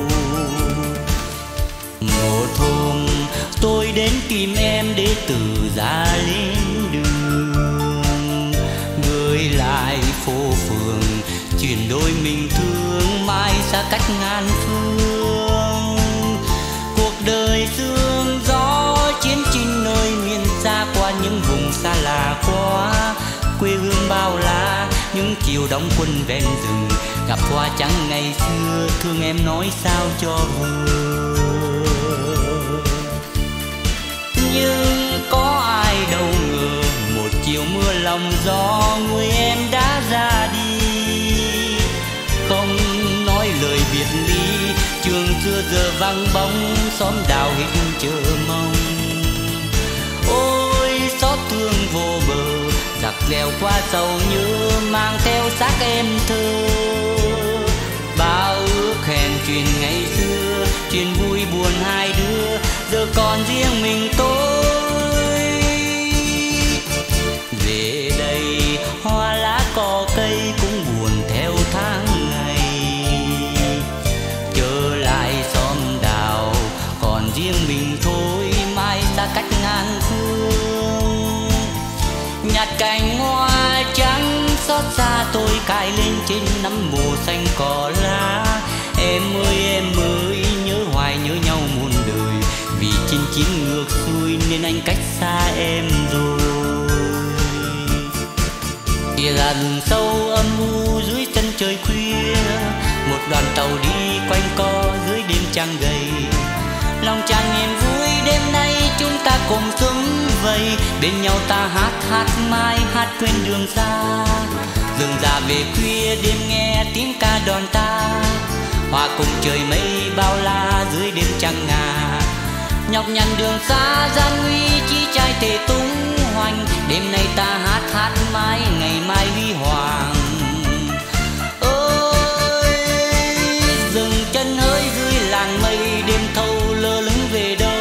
Một hôm tôi đến tìm em để từ ra lên đường, gửi lại phố phường chuyển đôi mình thương mãi xa cách ngàn phương. Cuộc đời chiều đóng quân ven rừng, gặp hoa trắng ngày xưa, thương em nói sao cho vừa. Nhưng có ai đâu ngờ, một chiều mưa lòng gió, người em đã ra đi. Không nói lời biệt ly, trường xưa giờ vắng bóng, xóm đào hít chờ mong. Ôi xót thương vô bờ, giặc leo qua sầu nhớ, mang theo xác em thơ. Bao ước hẹn chuyện ngày xưa, chuyện vui buồn hai đứa, giờ còn riêng mình tôi. Về đây hoa lá cỏ cây cũng buồn theo tháng ngày, trở lại xóm đào còn riêng mình thôi, mai xa cách ngàn phương. Nhặt cành hoa trắng xót xa tôi cài lên trên nắm mùa xanh cỏ lá. Em ơi nhớ hoài nhớ nhau muôn đời, vì chinh chiến ngược xuôi nên anh cách xa em rồi. Kìa là rừng sâu âm u dưới chân trời khuya, một đoàn tàu đi quanh co dưới đêm trăng gầy. Lòng tràn niềm vui đêm nay chúng ta cùng sum vầy, bên nhau ta hát mãi hát quên đường xa. Rừng già về khuya đêm nghe tiếng ca đòn ta, hòa cùng trời mây bao la dưới đêm trăng ngà. Nhọc nhằn đường xa gian nguy chi trai thể tung hoành, đêm nay ta hát mãi ngày mai huy hoàng. Ơi dừng chân hỡi dưới làng mây, đêm thâu lơ lửng về đâu.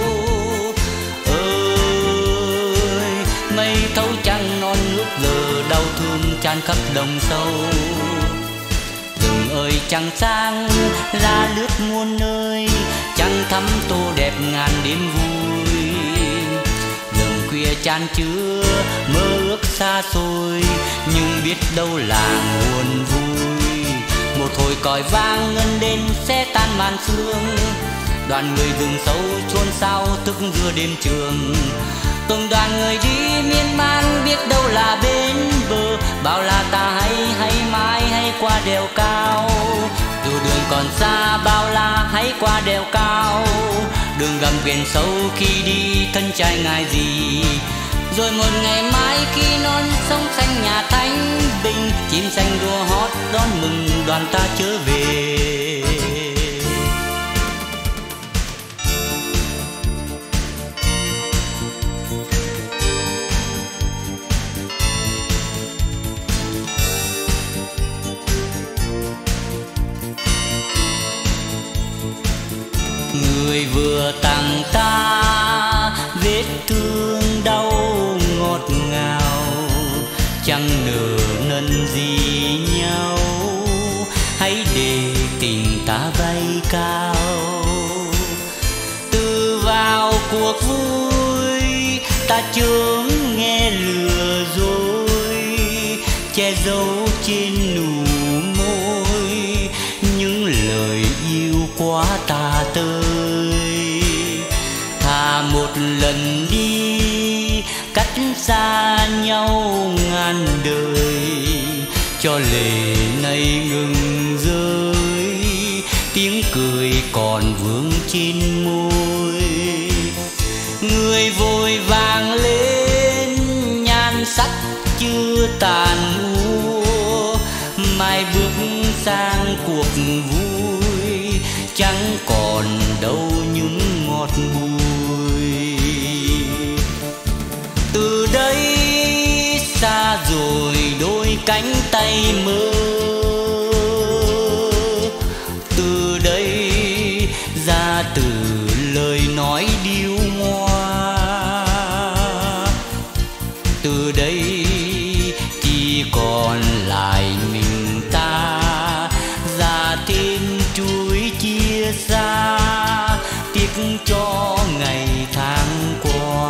Ơi mây thâu trăng non nước giờ, đau thương tràn khắp đồng sâu. Rừng ơi trăng sáng ra lướt muôn nơi, trăng thắm tô đẹp ngàn đêm vui. Rừng khuya chan chứa mơ ước xa xôi, nhưng biết đâu là nguồn vui. Một hồi còi vang ngân đêm sẽ tan màn sương, đoàn người rừng sâu chôn sao thức giữa đêm trường. Từng đoàn người đi miên man biết đâu là bên bờ, bao là ta hay mãi hay qua đèo cao. Dù đường còn xa bao la hãy qua đèo cao, đường gầm biển sâu khi đi thân trai ngại gì. Rồi một ngày mai khi non sông xanh nhà thanh bình, chim xanh đua hót đón mừng đoàn ta trở về. Người vừa tặng ta vết thương đau ngọt ngào, chẳng nỡ nần gì nhau, hãy để tình ta bay cao. Từ vào cuộc vui ta chướng nghe lừa dối, che giấu trên nụ môi những lời yêu quá tà tơi. Thà một lần đi cách xa nhau ngàn đời, cho lệ này ngừng rơi, tiếng cười còn vương trên môi. Người vội vàng lên nhan sắc chưa tàn úa, mai bước sang cuộc vui chẳng còn đâu những ngọt bùi. Từ đây xa rồi đôi cánh tay mơ, từ đây ra từ lời nói điêu ngoa. Từ đây chỉ còn lại mình ta, ra thêm chuối chia xa, tiếc cho ngày tháng qua.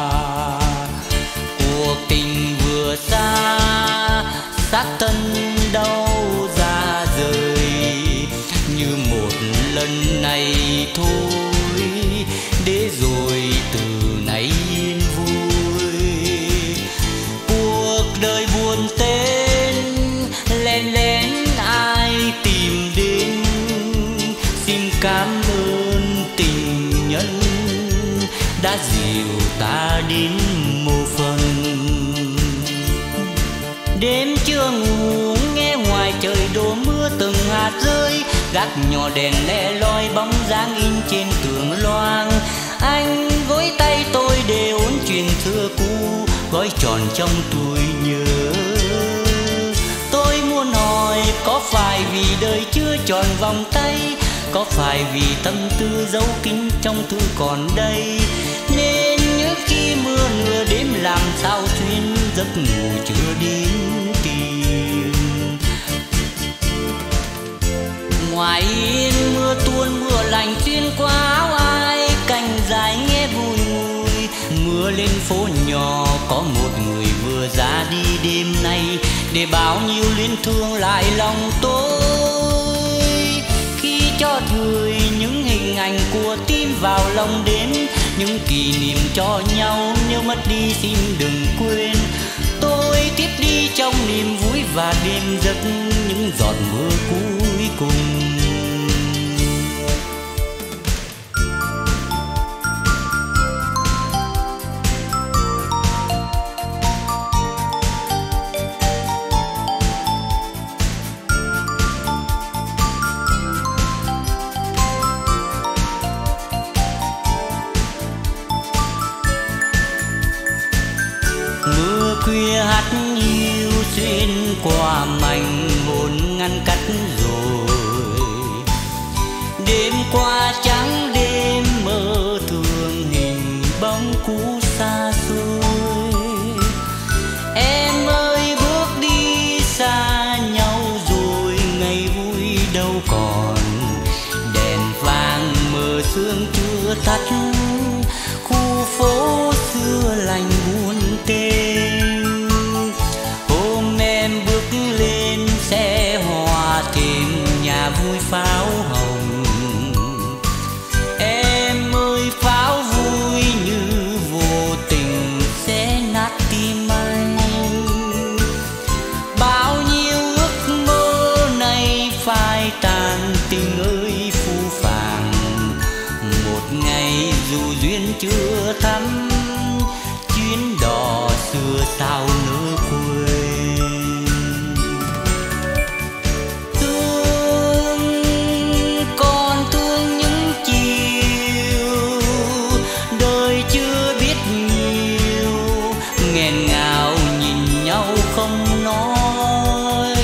Cuộc tình vừa xa xác thân đâu ra rời, như một lần này thôi để rồi từ nay yên vui. Cuộc đời buồn tên đã dìu ta đến mộ phần. Đêm chưa ngủ nghe ngoài trời đổ mưa từng hạt rơi, gác nhỏ đèn le loi bóng dáng in trên tường loang. Anh gối tay tôi để ôn chuyện xưa cũ, gói tròn trong tuổi nhớ. Tôi muốn hỏi có phải vì đời chưa tròn vòng tay, có phải vì tâm tư giấu kín trong thư còn đây, nên nhớ khi mưa nửa đêm làm sao xuyên giấc ngủ chưa đến tìm. Ngoài yên mưa tuôn mưa lạnh xuyên qua áo ai, cành dài nghe bùi ngùi. Mưa lên phố nhỏ có một người vừa ra đi đêm nay, để bao nhiêu liên thương lại lòng tôi. Khi cho thời những hình ảnh của tim vào lòng đến, những kỷ niệm cho nhau nếu mất đi xin đừng quên. Tôi tiếp đi trong niềm vui và đêm giấc những giọt mưa cuối cùng. Khuya hát hiu xuyên qua mảnh hồn ngăn cách rồi. Đêm qua trắng đêm mơ thường hình bóng cũ xa xôi. Em ơi bước đi xa nhau rồi, ngày vui đâu còn. Đèn vàng mờ sương chưa tắt, khu phố xưa lạnh buồn tênh. Vui pháo hồng, em ơi pháo vui như vô tình sẽ nát tim anh. Bao nhiêu ước mơ này phai tàn, tình ơi phũ phàng. Một ngày dù duyên chưa thắm, chuyến đò xưa sao nỡ quên. Không nói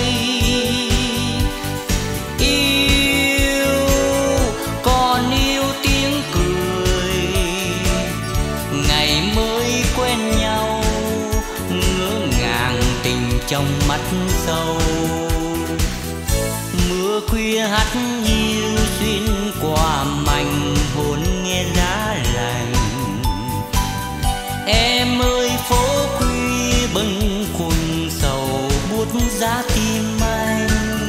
yêu, còn yêu tiếng cười. Ngày mới quen nhau, ngỡ ngàng tình trong mắt sâu. Mưa khuya hắt hiu xuyên qua mảnh hồn nghe giá lạnh. Em ơi phố khuya bâng khuâng sầu buốt giá tim anh.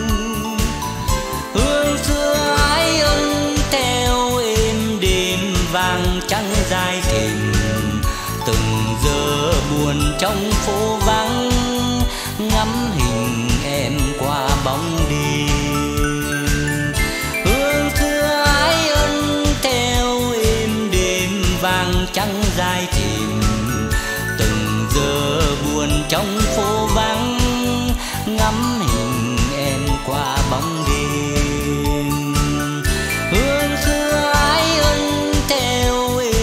Hương xưa ái ân theo êm đêm vàng trắng dài thềm. Từng giờ buồn trong phố vắng, ngắm hình em qua bóng đêm. Hương xưa ái ân theo êm đêm vàng trắng dài thềm. Từng giờ buồn trong phố vắng, ngắm hình em qua bóng đêm. Hương xưa ái ân theo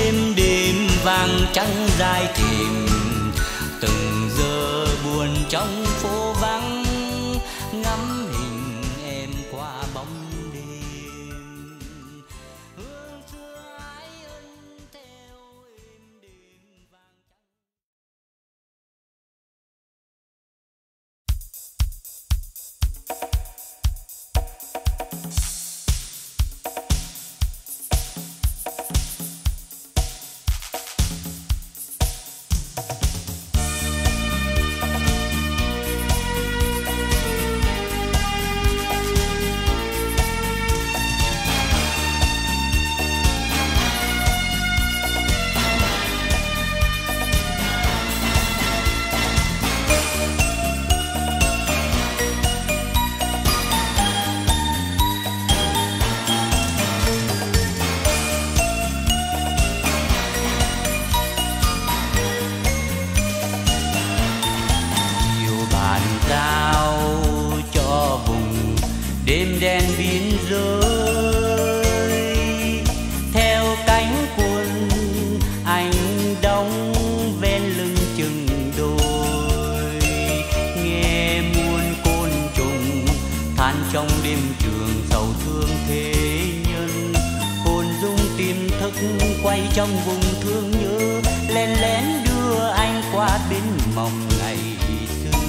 thức quay trong vùng thương nhớ, lén lén đưa anh qua bên mộng ngày xưa.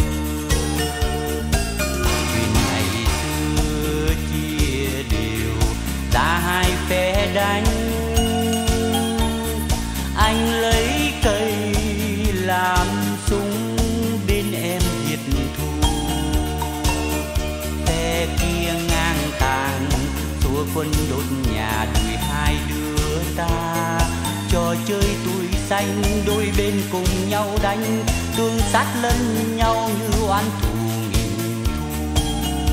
Chuyện ngày xưa chia đều ra hai phe đánh, anh lấy cây làm súng, bên em diệt thù. Phe kia ngang tàn xua quân đốt nhà đuổi hai đứa ta. Trò chơi tuổi xanh đôi bên cùng nhau đánh, tương sát lẫn nhau như oán thù nghìn thu.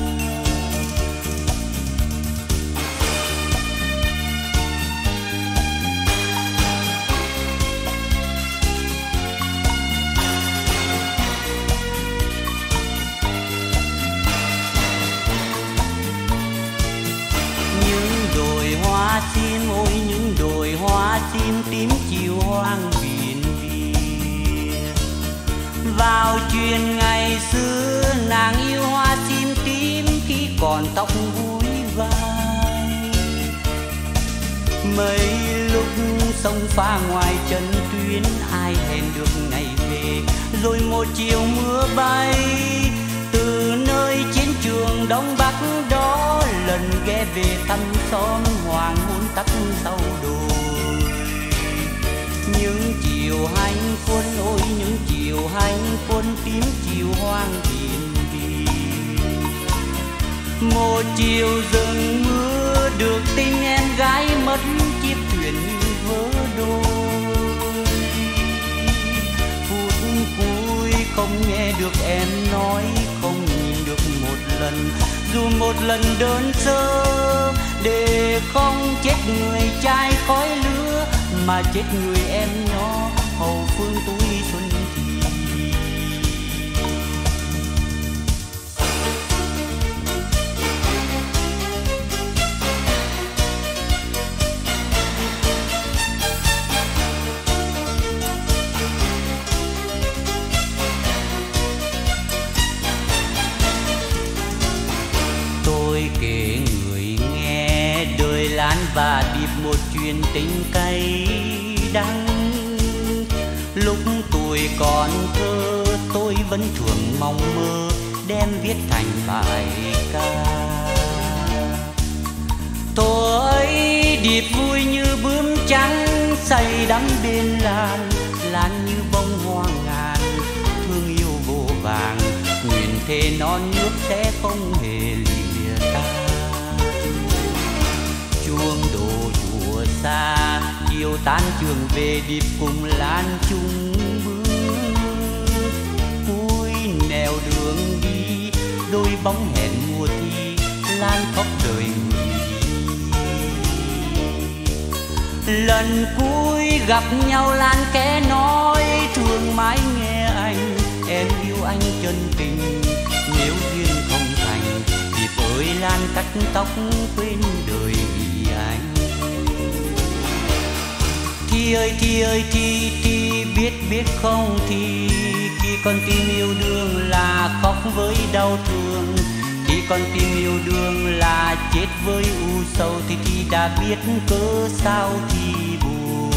Những đồi hoa sim ôi những đồi hoa sim tím chiều hoang biển Việt. Vào chuyện ngày xưa nàng yêu hoa sim tím khi còn tóc búi vai. Mấy lúc sông pha ngoài chân tuyến ai hẹn được ngày về, rồi một chiều mưa bay từ nơi chiến trường Đông Bắc đó lần ghé về thăm xóm hoàng hôn tắt sau đồi. Những chiều hành quân ôi những chiều hành quân tím chiều hoang biển Việt. Một chiều rừng mưa được tình em gái mất chiếc thuyền như vỡ đôi. Phút cuối không nghe được em nói, không nhìn được một lần, dù một lần đơn sơ, để không chết người trai khói lửa mà chết người em nhỏ hậu phương tuổi xuân thì. Tôi kể người nghe đời Lan và Điệp một chuyện tình cay đắng. Lúc tuổi còn thơ tôi vẫn thường mong mơ đem viết thành bài ca. Tuổi Điệp vui như bướm trắng say đắm bên Lan, Lan như bông hoa ngàn thương yêu vô vàng, nguyện thề non nước sẽ không hề lìa ta. Chuông đổ chùa xa chiều tan trường về, Điệp cùng Lan chung bước cuối nẻo đường đi, đôi bóng hẹn mùa thi Lan khóc đời người đi. Lần cuối gặp nhau Lan kẻ nói thương mãi nghe anh, em yêu anh chân tình nếu duyên không thành. Điệp ơi Lan cắt tóc quên đời vì anh. Thi ơi thi ơi thi thi biết không thi, khi con tim yêu đương là khóc với đau thương, khi con tim yêu đương là chết với u sầu, thì thi đã biết cớ sao thì buồn.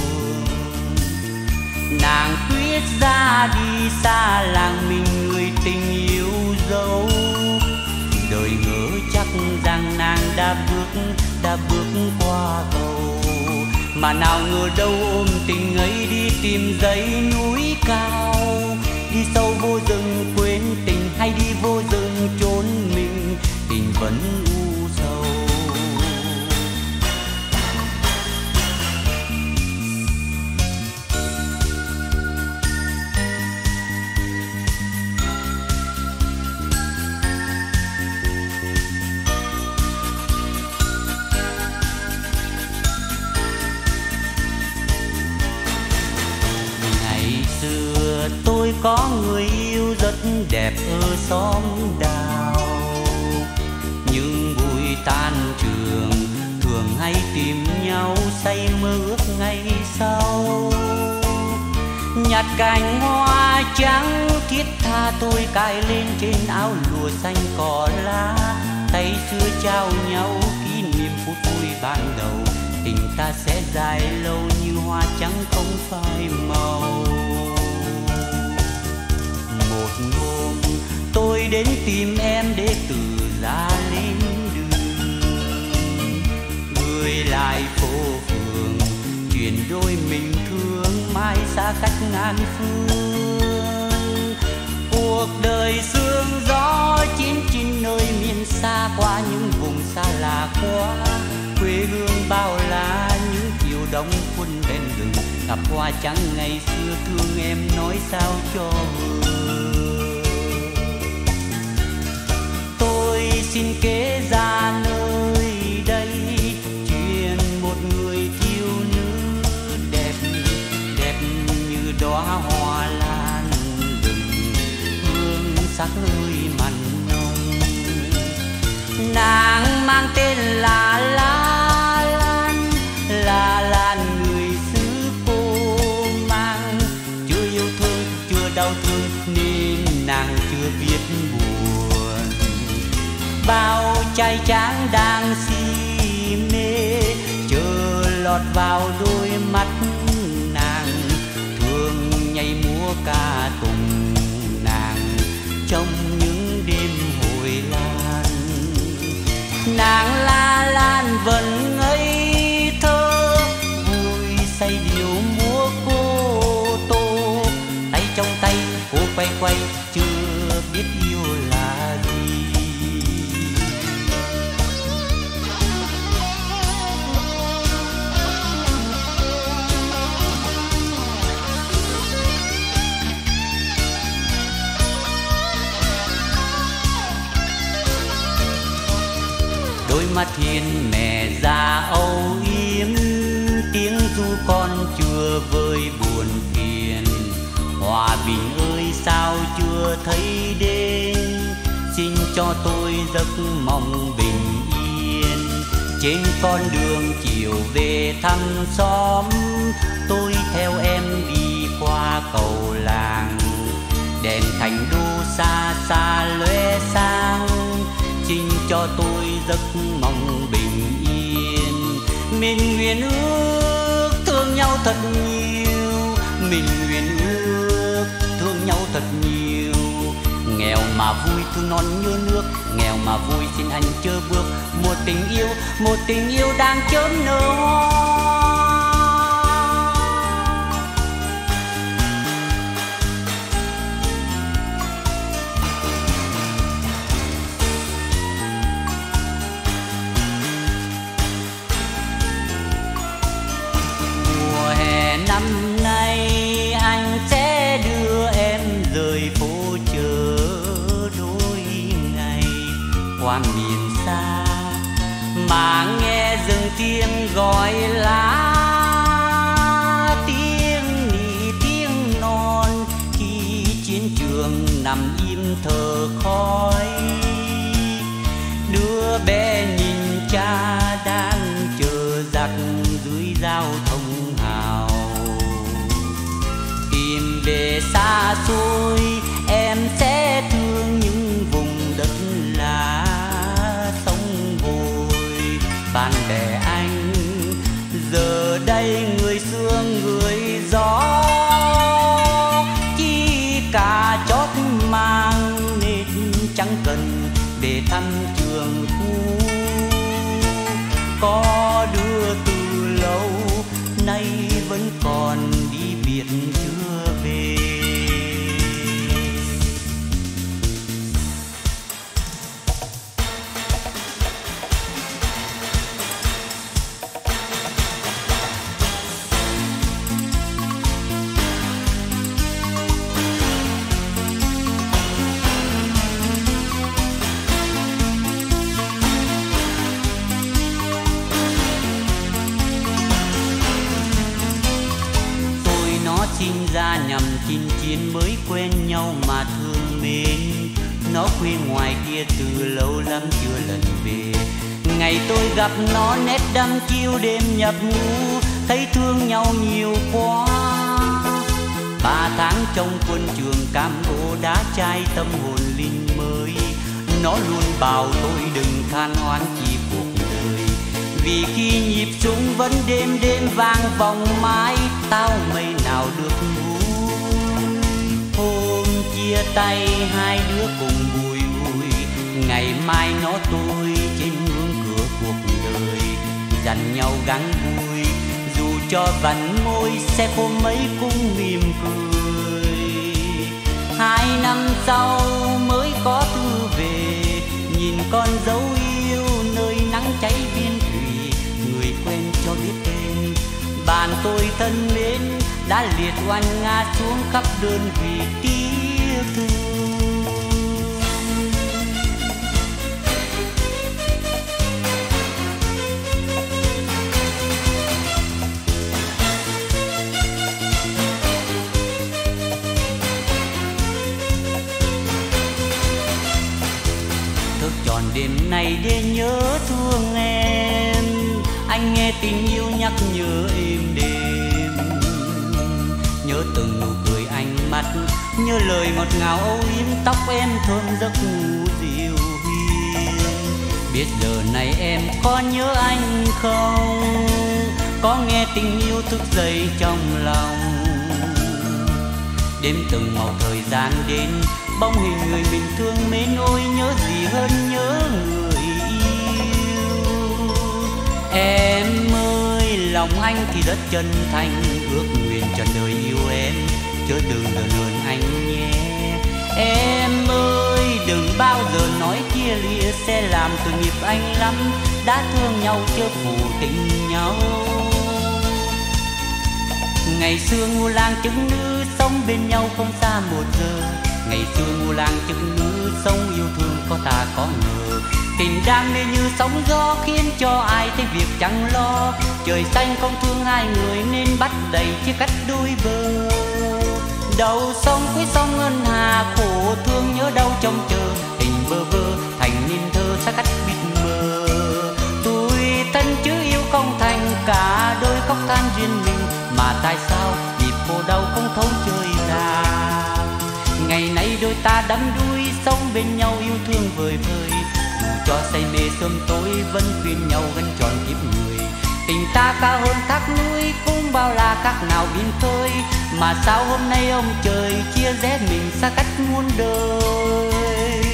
Nàng quyết ra đi xa làng mình người tình yêu dấu, đời ngỡ chắc rằng nàng đã bước qua cầu, mà nào ngờ đâu ôm tình ấy đi tìm dãy núi cao, đi sâu vô rừng quên tình hay đi vô rừng trốn mình, tình vẫn u sầu. Tôi có người yêu rất đẹp ở xóm đào, nhưng buổi tan trường thường hay tìm nhau say mơ ước ngày sau. Nhặt cành hoa trắng thiết tha tôi cài lên trên áo lụa xanh cỏ lá, tay xưa trao nhau kỷ niệm phút vui ban đầu, tình ta sẽ dài lâu như hoa trắng không phai màu. Một hôm tôi đến tìm em để từ ra lên đường, người lại phố phường chuyện đôi mình thương mai xa cách ngàn phương. Cuộc đời sương gió chiến chinh nơi miền xa, qua những vùng xa lạ quá quê hương bao la. Những chiều đông quân bên rừng gặp hoa trắng ngày xưa, thương em nói sao cho vừa. Tôi xin kể ra nơi đây chuyện một người thiếu nữ đẹp, đẹp như đóa hoa lan rừng, hương sắc ơi mặn nồng. Nàng mang tên là La Lan, La Lan người xứ cô mang. Chưa yêu thương, chưa đau thương nên nàng chưa biết buồn. Bao trai tráng đang si mê chờ lọt vào đôi mắt nàng, thường nhảy múa ca tùng nàng trong những đêm hồi lan. Nàng La Lan vẫn ngây thơ vui say điệu múa cô tô, tay trong tay cô quay quay chưa biết yêu là gì. Đôi mắt hiền mẹ già âu yếm, tiếng ru con chưa vơi buồn phiền. Hòa bình ơi sao chưa thấy đến, xin cho tôi giấc mong bình yên. Trên con đường chiều về thăm xóm, tôi theo em đi qua cầu làng. Đèn thành đô xa xa lóe sáng, xin cho tôi giấc mong bình yên. Mình nguyện ước thương nhau thật nhiều, mình nguyện ước thương nhau thật nhiều. Nghèo mà vui thương non như nước, nghèo mà vui xin anh chớ bước. Một tình yêu đang chớm nở hoa. Năm nay anh sẽ đưa em rời phố chợ đôi ngày, qua miền xa mà nghe rừng tiếng gọi lá. Tiếng nỉ tiếng non khi chiến trường nằm im thở khói. Đứa bé nhìn cha đang chờ giặc dưới giao thông hào. Tìm về xa xôi em sẽ thương những vùng đất lá sông vôi. Bạn bè anh giờ đây người sương người gió, chỉ cả chót mang nên chẳng cần về thăm trường cũ. Có đứa từ lâu nay vẫn còn đi biệt chưa về. Sinh ra nhằm chinh chiến mới quen nhau mà thương mến. Nó quê ngoài kia từ lâu lắm chưa lần về. Ngày tôi gặp nó nét đăm chiêu đêm nhập ngũ, thấy thương nhau nhiều quá. 3 tháng trong quân trường cam go đá chai tâm hồn linh mới. Nó luôn bảo tôi đừng than oán chi cuộc đời, vì khi nhịp súng vẫn đêm đêm vang vòng mãi, tao mây nào được vui. Hôm chia tay hai đứa cùng bùi ngùi, ngày mai nó tôi trên ngưỡng cửa cuộc đời, dặn nhau gắng vui dù cho vặn môi sẽ khô mấy cũng mỉm cười. 2 năm sau mới có thư về, nhìn con dấu yêu nơi nắng cháy biên thủy, người quen cho biết tên. Bạn tôi thân mến đã liệt oan ngã xuống khắp đơn vị tiếc thương. Thức tròn đêm nay để nhớ thương em, anh nghe tình yêu nhắc nhớ êm đềm, nhớ từng nụ cười ánh mắt, nhớ lời ngọt ngào âu yếm, tóc em thơm giấc ngủ dịu hiền. Biết giờ này em có nhớ anh không, có nghe tình yêu thức dậy trong lòng. Đêm từng màu thời gian đến, bóng hình người mình thương mến, ôi nhớ gì hơn nhớ người yêu. Em ơi lòng anh thì rất chân thành, ước nguyện trọn đời yêu em, chớ đừng lừa lường anh nhé. Em ơi đừng bao giờ nói chia lìa, sẽ làm tội nghiệp anh lắm, đã thương nhau chớ phụ tình nhau. Ngày xưa ngu lang chứng nữ sống bên nhau không xa một giờ, ngày xưa ngu lang chứng nữ sống yêu thương có ta có ngờ. Tình đam mê như sóng gió khiến cho ai thấy việc chẳng lo, trời xanh không thương hai người nên bắt đầy chia cách đôi bờ. Đầu sông cuối sông ngân hà khổ thương nhớ đâu trông chờ, tình bơ vơ thành nên thơ xa cách biết mờ. Tôi thân chứ yêu không thành, cả đôi khóc than riêng mình, mà tại sao nhịp cô đau không thấu chơi ra. Ngày nay đôi ta đắm đuối sống bên nhau yêu thương vời vời, dù cho say mê sớm tối vẫn khuyên nhau gắn tròn kiếp người. Tình ta cao hơn thác núi cũng bao la khác nào biển khơi, mà sao hôm nay ông trời chia rẽ mình xa cách muôn đời.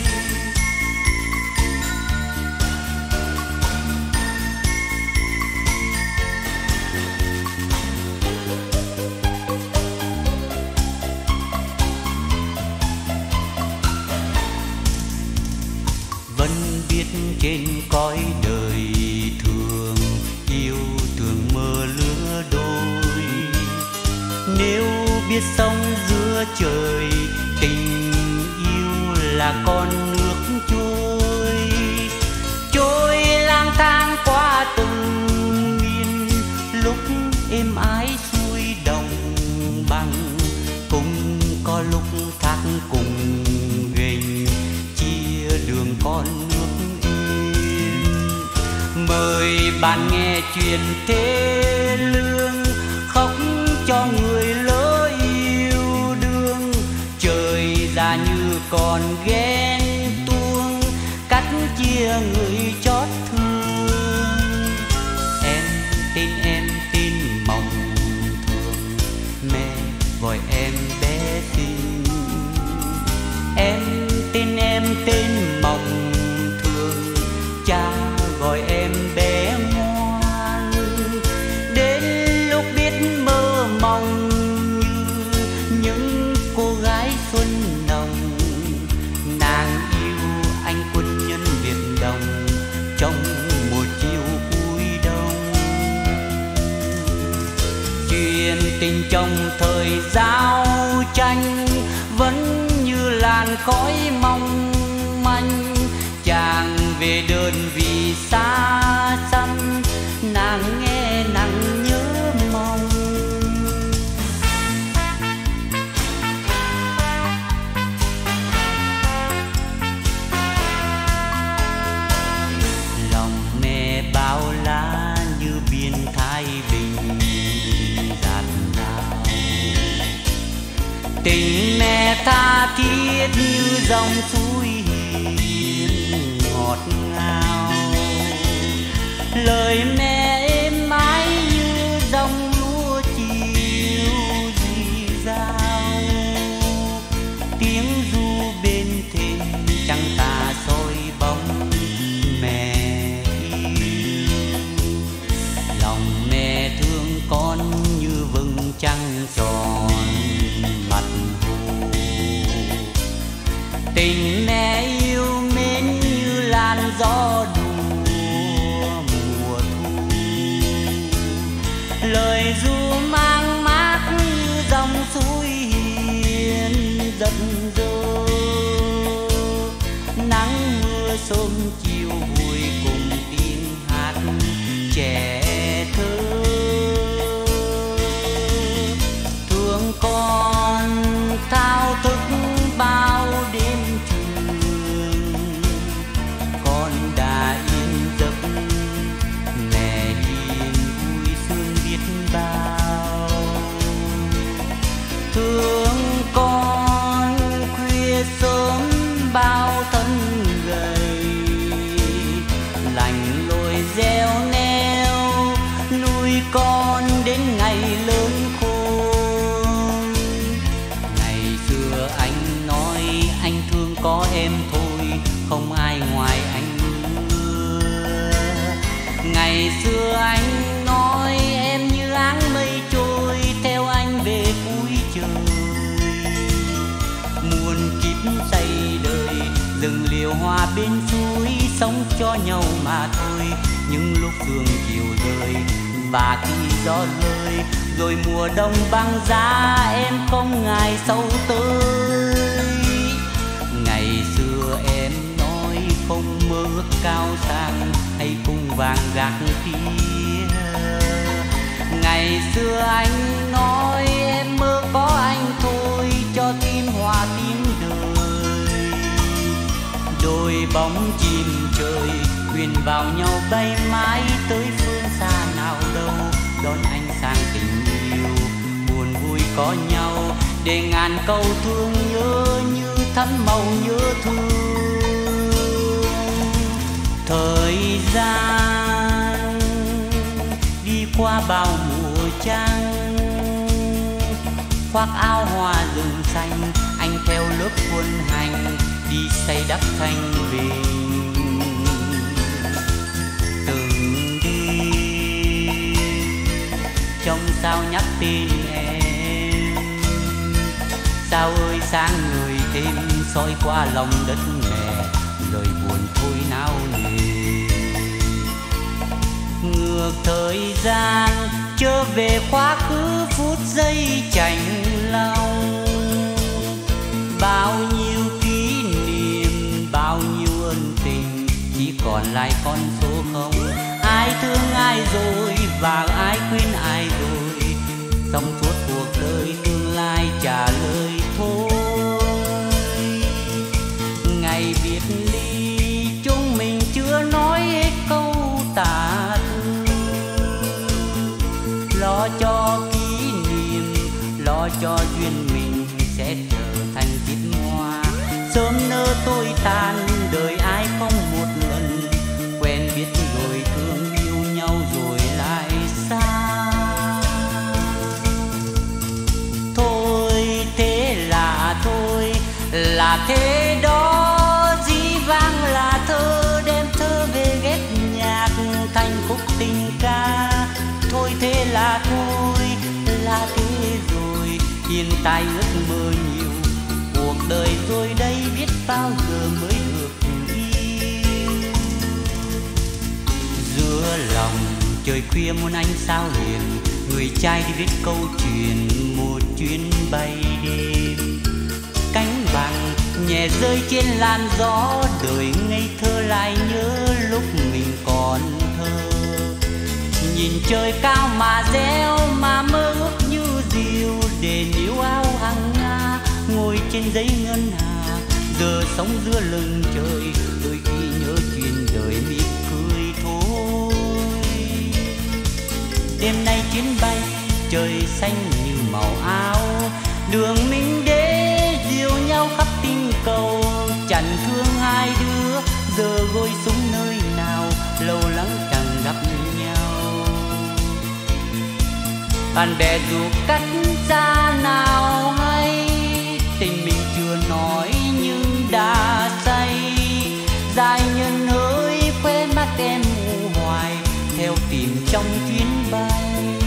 Vẫn biết trên cõi đời thường yêu thương mơ lứa đôi, nếu biết sống giữa trời tình yêu là con nước trôi. Trôi lang thang qua từng miền, lúc êm ái xuôi đồng bằng, cũng có lúc thác cùng ghềnh chia đường con nước yên. Mời bạn nghe chuyện thế lương, khóc cho người lỡ yêu đương. Trời ra như còn ghen tuông, cắt chia người chót thương. Em tên mộng thường, mẹ gọi em bé xinh. Em tên mộng thường, cha gọi em bé ngoan. Đến lúc biết mơ mộng như những cô gái xuân nồng, nàng yêu anh quân nhân Việt Đông trong một chiều cuối đông. Chuyện tình trong thời giao tranh vẫn như làn khói mong manh, chàng về đơn vị xa xăm, nàng nghe nàng nhớ mong. Lòng mẹ bao la như biển Thái Bình dạt dào, tình mẹ tha thiết như dòng suối hiền ngọt ngào. lời mẹ êm ái như dòng lúa chiều rì rào, tiếng ru bên thềm trăng tà soi bóng mẹ yêu. Lòng mẹ thương con như vầng trăng tròn mặt hồ, tình mẹ yêu mến như làn gió đùa mùa thu. Lời ru mang mát như dòng suối hiền giật dơ, nắng mưa sớm chiều vui cùng tiếng hát trẻ thơ. Thương con thao thức bao đêm trường, con đã yên giấc mẹ hiền vui sướng biết bao. Thương con khuya sớm bao thân gầy, lành lội gieo neo nuôi con đến ngày lớn khôn. Ngày xưa anh nói anh thương có em thôi, không ai ngoài anh nữa. Ngày xưa anh nói em như áng mây trôi theo anh về cuối trời. Muôn kiếp xây đời rừng liều hoa bên suối, sống cho nhau mà thôi. Những lúc sương chiều rơi và khi gió rơi, rồi mùa đông băng giá em không ngại sâu tới. Ngày xưa em nói không mơ ước cao sang hay cung vàng gạc kia. Ngày xưa anh nói em mơ có anh thôi, cho tim hòa tím đời. Đôi bóng chim trời quyện vào nhau bay mãi tới phương xa nào đâu, đón anh sang tình yêu buồn vui có nhau, để ngàn câu thương nhớ như thắm màu nhớ thương. Thời gian đi qua bao mùa trăng, khoác áo hoa rừng xanh, anh theo lớp quân hành đi xây đắp thanh bình. Từng đêm trong sao nhắc tên em, sao ơi sáng người thêm soi qua lòng đất mẹ, lời buồn thôi nao nề. Ngược thời gian trở về quá khứ phút giây chạnh lòng, bao nhiêu kỷ niệm bao nhiêu ân tình chỉ còn lại con số không. Ai thương ai rồi và ai quên ai rồi, sống suốt cuộc đời tương lai trả lời thôi. Ngày biệt ly chúng mình chưa nói hết câu tả thương, lo cho kỷ niệm lo cho duyên mình sẽ trở thành kiếp hoa. Sớm nỡ tôi tàn đời ai không một lần, quen biết rồi thương yêu nhau rồi lại xa. Thôi thế là thôi, là thế đó, dĩ vãng là thơ, đem thơ về ghép nhạc thành khúc tình ca. Thôi thế là thôi, là thế rồi, hiện tại ước mơ nhiều, cuộc đời rồi đây biết bao giờ mới được yêu. Giữa lòng trời khuya muôn ánh sao hiền, người trai đi viết câu chuyện một chuyến bay đêm. Cánh vàng nhẹ rơi trên làn gió, đời ngây thơ lại nhớ lúc mình còn thơ. Nhìn trời cao mà réo mà mơ ước như diều, để níu áo hàng nga ngồi trên giấy ngân hà. Giờ sống giữa lưng trời, đôi khi nhớ chuyện đời mỉm cười thôi. Đêm nay chuyến bay trời xanh như màu áo, đường mình đế dìu nhau khắp tinh cầu. Chẳng thương hai đứa giờ gối xuống nơi nào, lâu lắng chẳng gặp nhau. bạn bè dù cách xa nào hay, tình mình chưa nói nhưng đã say. Dài nhân ơi quên mắt em mù hoài, theo tìm trong chuyến bay.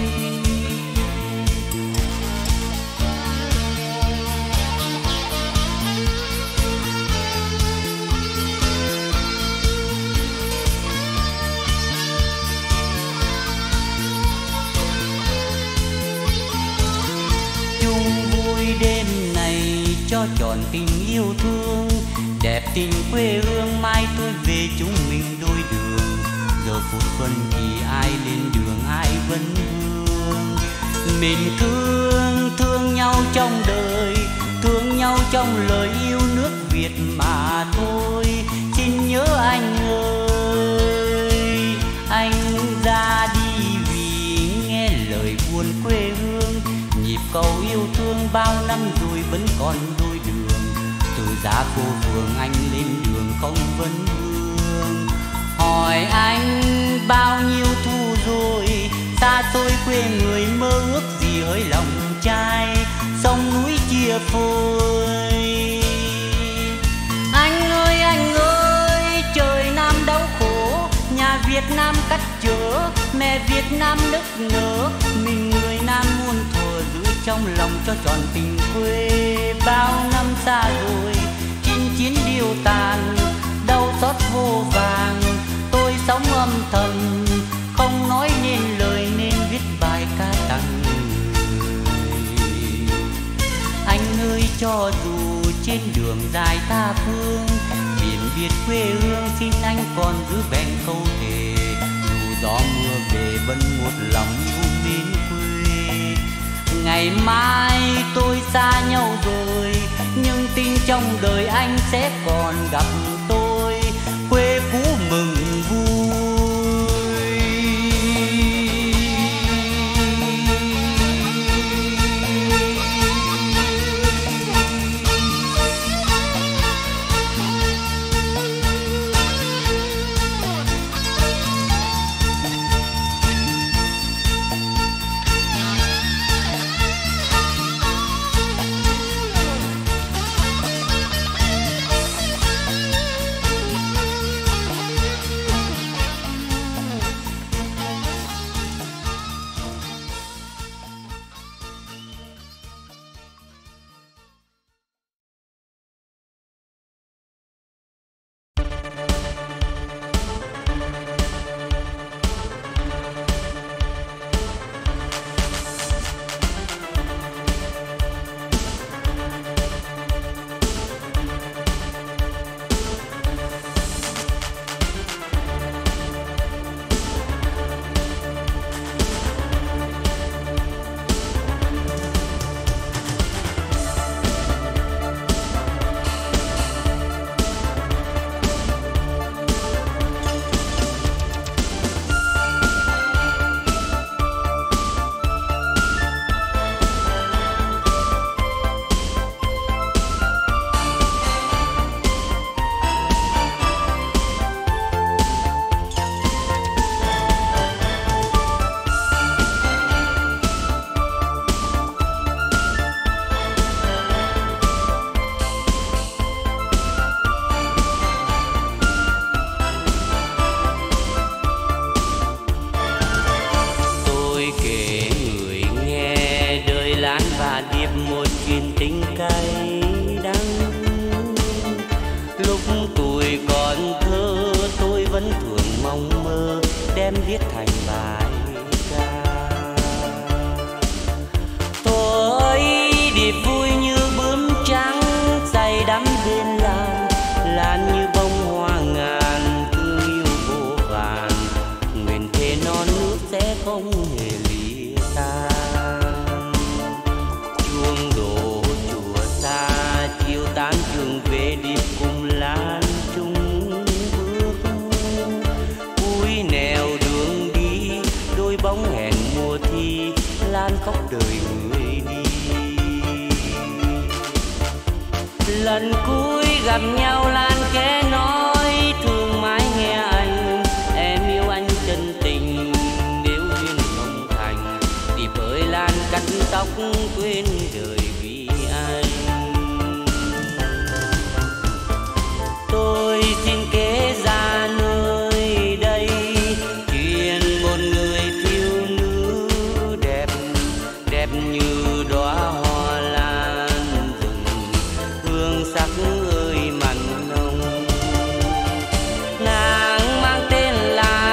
Đêm này cho trọn tình yêu thương, đẹp tình quê hương mai tôi về chúng mình đôi đường. Giờ phút phân kỳ ai lên đường ai vẫn vương. Mình thương nhau trong đời, thương nhau trong lời yêu nước Việt mà thôi. Xin nhớ anh ơi, anh ra đi vì nghe lời buồn quê hương. Nhịp cầu yêu thương bao năm rồi vẫn còn đôi đường. Từ giá phố phường anh lên đường không vấn vương. Hỏi anh bao nhiêu thu rồi, xa xôi quê người mơ ước gì hỡi lòng trai. Sông núi chia phôi. Anh ơi trời Nam đau khổ, nhà Việt Nam cắt chở, mẹ Việt Nam nức nở. Mình người Nam muôn thuở giữ trong lòng cho trọn tình quê. Bao năm xa rồi chinh chiến điêu tàn, đau xót vô vàng. Tôi sống âm thầm không nói nên lời, nên viết bài ca tặng người. Anh ơi cho dù trên đường dài tha phương, biển biệt quê hương xin anh còn giữ vẹn câu thề. Dù gió mưa về vẫn một lòng yêu mến quê. Ngày mai tôi xa nhau rồi, nhưng tin trong đời anh sẽ còn gặp tôi. Quê cũ mừng vui. viết thành bài ca. Tôi điệp vui như bướm trắng say đắm bên lan, lan như bông hoa ngàn thương yêu vô vàn. Nguyện thề non nước sẽ không hề lìa tan. Chuông đổ chùa xa chiều tan trường về điệp cùng lan chung bước. Cuối nẻo đường đi đôi bóng hẹn mùa thi, lan khóc đời người đi. Lần cuối gặp nhau lan khẽ nói thương mãi nghe anh, em yêu anh chân tình nếu duyên không thành. Điệp ơi cười lan cắt tóc quên đời vì anh. Tôi xin kể ra nơi đây chuyện một người thiếu nữ đẹp, đẹp như đóa hoa lan rừng, hương sắc ơi mặn nồng. Nàng mang tên là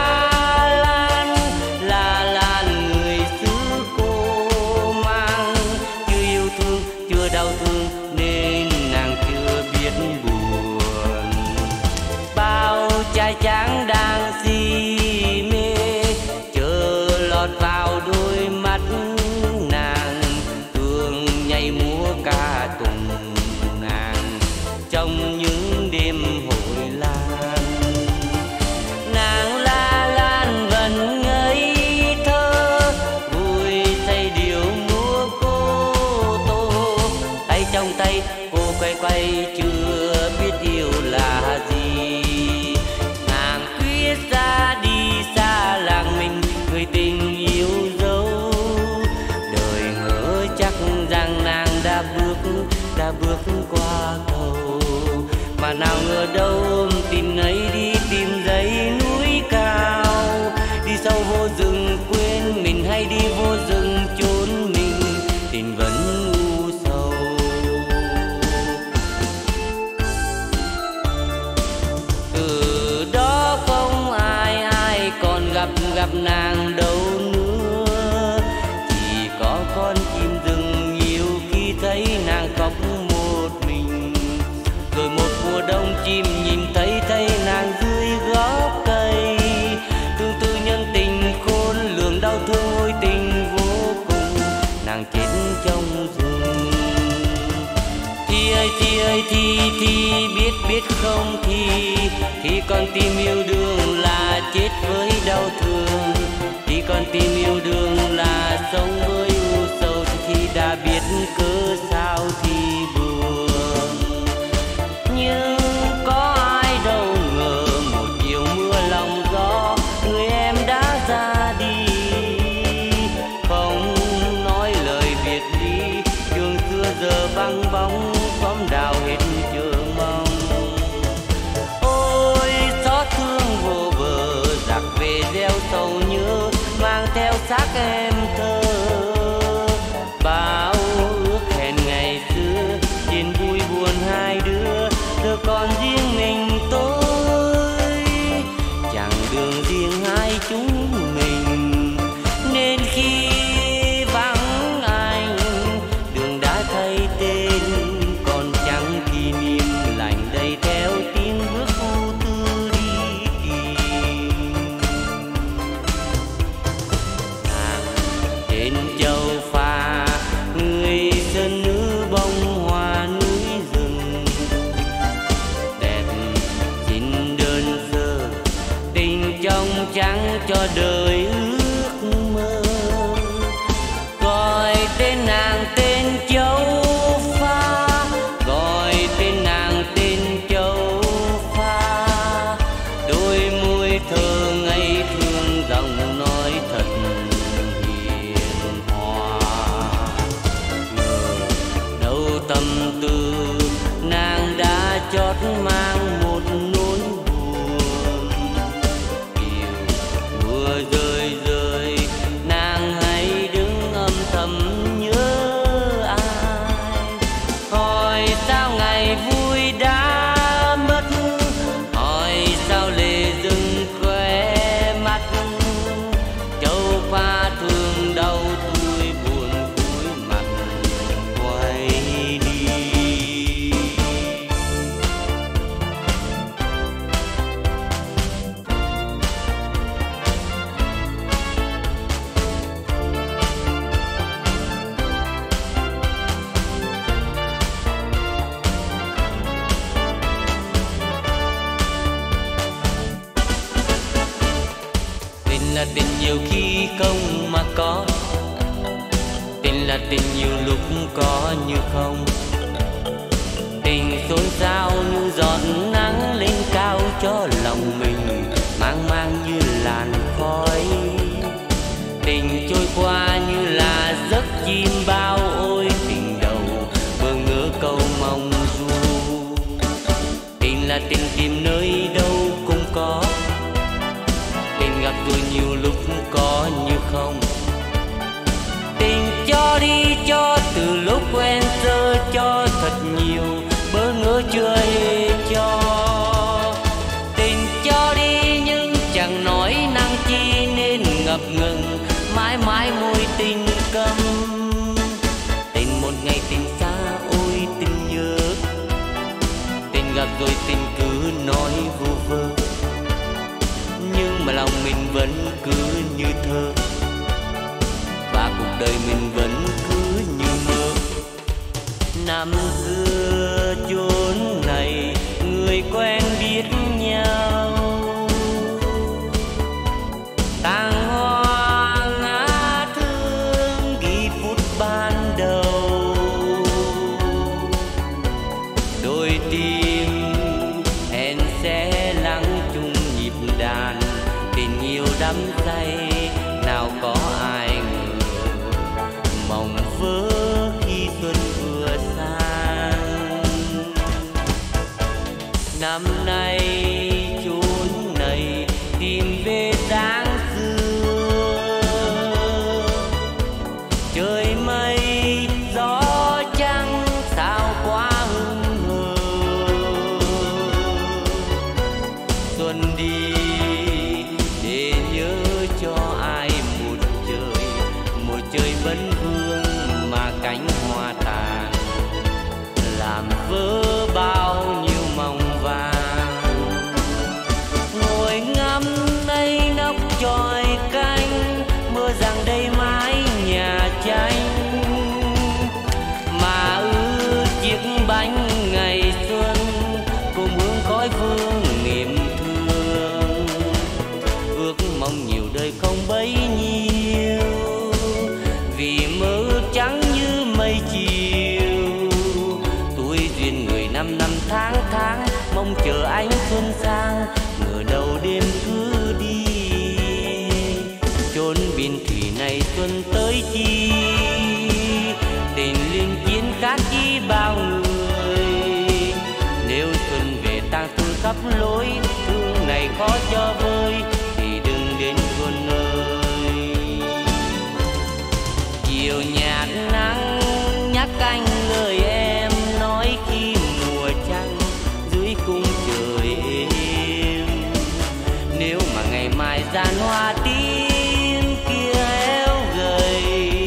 La Lan, người xứ cô mang. Chưa yêu thương, chưa đau thương nên nàng chưa biết buồn. Bao trai tráng đang si mê chờ lọt vào đôi mắt nàng, thường nhảy múa ca tùng nàng trong những đêm hội lan. Nàng La Lan vẫn ngây thơ vui say điệu múa cô tô, tay trong tay cô quay quay chưa biết yêu là gì. Nàng quyết ra đi xa làng mình, người tình yêu dấu. Đời ngỡ chắc rằng nàng đã bước qua cầu, mà nào ngờ đâu tìm ấy đi tìm dãy núi cao. Đi sâu vô rừng quên mình hay đi vô rừng trốn mình, tình vẫn u sầu. Từ đó không ai còn gặp nàng đâu nữa, chỉ có con chim rừng nhiều khi thấy nàng khóc một mình. Rồi một mùa đông chim nhìn thấy nàng dưới gốc cây, tương tư nhân tình khôn lường, đau thương ôi tình vô cùng. Nàng chết trong rừng. Thì ơi thì biết không thì con tim yêu đương là chết với đau thương, thì con tim yêu đương là sống với u sầu. Thì đã biết cớ sao thì buồn, nhưng có ai đâu ngờ một chiều mưa lòng gió người em đã ra đi, không nói lời biệt ly. Đường xưa giờ vắng bóng, xóm đào hết chờ mong. Ôi xót thương vô bờ, giặc về gieo sầu nhớ, mang theo xác em thơ. Bao ước hẹn ngày xưa, chuyện vui buồn hai đứa, giờ còn riêng mình tôi, chẳng đường riêng hai chúng mình. Nên khi vắng anh, đường đã thay tên, còn chẳng kỷ niệm lạnh đầy theo tiếng bước vô tư đi tìm. Nàng trên châu Pha, người sơn nữ bông hoa núi rừng, đẹp xin đơn sơ tình trong trắng cho đời ước mơ. Gọi tên nàng tên châu Pha, gọi tên nàng tên châu Pha. Đôi môi thơ ngây thương, giọng nói thật hiền hòa. Ngờ đâu tâm tư nàng đã chót mang một nỗi buồn. Chiều mưa rơi rơi, nàng hãy đứng âm thầm nhớ ai. Hỏi sao ngày vui đã mất, hỏi sao lệ rừng khóe mắt. Châu Pha thương đau tôi buồn cúi mặt quay đi. Tình là tình nhiều khi không mà có, tình là tình nhiều lúc có như không. Tình xôn xao như giọt nắng lên cao cho lòng mình, mang mang như làn khói. Tình trôi qua như Năm xưa chốn này người quen biết nhau, tàng hoa ngát hương ghi phút ban đầu. Đôi tim hẹn sẽ lắng chung nhịp đàn, tình yêu đắm say nào có ai ngờ, mộng vỡ khi xuân vừa sang. Năm nay chốn này tìm về dáng xưa, trời mây gió trắng sao quá hững hờ. Xuân đi để nhớ cho ai một trời vấn vương mà cánh hoa tàn, làm vỡ bao nhiêu mong vàng. Ngồi ngắm đây nóc chòi canh, mơ rằng đây mái nhà tranh, mà ước chiếc bánh ngày xuân cùng hương khói phương niềm thương. Ước mong nhiều đời không bấy nhiêu, vì mơ ước trắng như mây chiều. Tuổi duyên người năm năm tháng tháng, mong chờ ánh xuân sang, ngờ đâu đêm cứ đi. Chốn biên thủy này xuân tới chi, tình linh chiến cát chi bao người. Nếu xuân về tang thương khắp lối, thương này khó cho vơi thì đừng đến xuân ơi. Chiều nhạt nắng nhắc anh lời em nói khi mùa trăng dưới cung trời êm. Nếu mà ngày mai gian hoa tím kia héo gầy,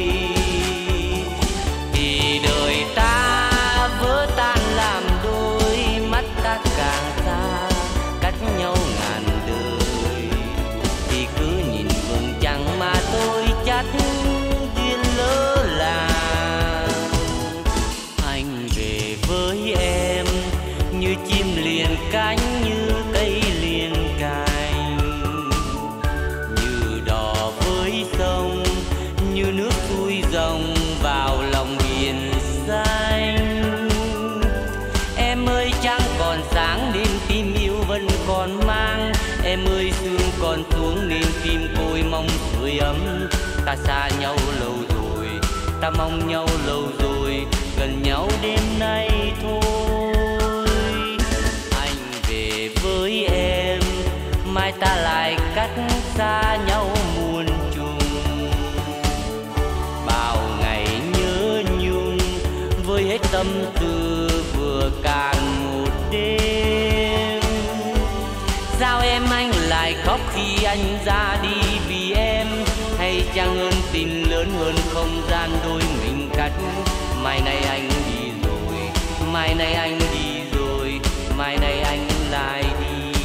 thì đời ta vỡ tan làm đôi, mắt ta càng xa cách nhau ngàn đời. Thì cứ nhìn vầng trăng mà tôi chắc duyên lỡ làng. Anh về với em như chim liền cánh, như cây liền cành, như đò với sông, như nước xuôi dòng vào lòng biển xanh. Em ơi trăng còn sáng nên tim yêu vẫn còn mang, em ơi sương còn xuống nên tim tôi mong sưởi ấm. Ta xa nhau lâu rồi, ta mong nhau lâu rồi, gần nhau đêm nay thôi. Anh về với em, mai ta lại cách xa nhau muôn trùng. Bao ngày nhớ nhung với hết tâm tư vừa cạn một đêm. Sao em anh lại khóc khi anh ra đi vì em, hay chăng ơn tình lớn hơn không gian đôi mình cách. Mai này anh đi rồi, mai này anh đi rồi, mai này anh lại đi.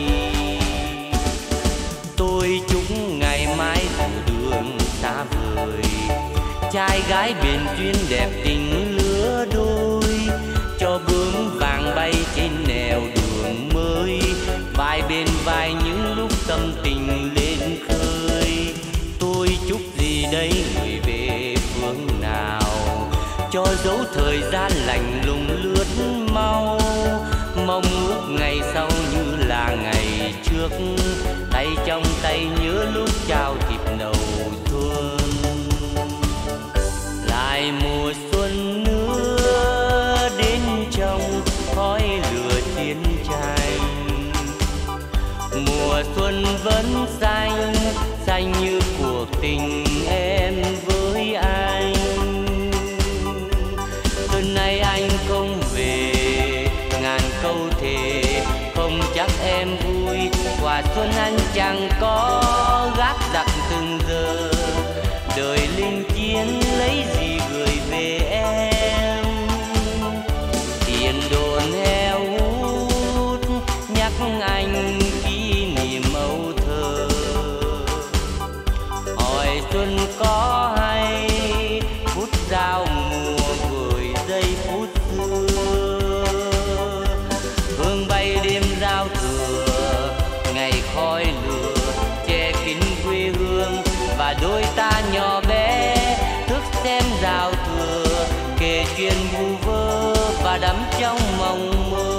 Tôi chúc ngày mai dù đường xa vời, trai gái bền duyên đẹp tình lứa đôi, cho bướm vàng bay trên nẻo đường mới, vai bên vai những lúc tâm tình lên khơi. Tôi chúc gì đây người về phương nào, cho dấu thời gian lạnh lùng lướt mau. Mong ước ngày sau như là ngày trước, tay trong tay nhớ lúc trao dịp đầu xuân. Lại mùa xuân nữa đến trong khói lửa chiến tranh, mùa xuân vẫn xanh xanh như cuộc tình em với anh. Xuân nay anh không về, ngàn câu thề không chắc em vui. Quà xuân anh chẳng có gác giặc từng giờ, đời linh chiến lấy gì gửi về em. Tiền đồn heo hút nhắc anh kỷ niệm âu thơ, hỏi xuân có hay phút giao mùa vội giây phút. biển vu vơ và đắm trong mộng mơ.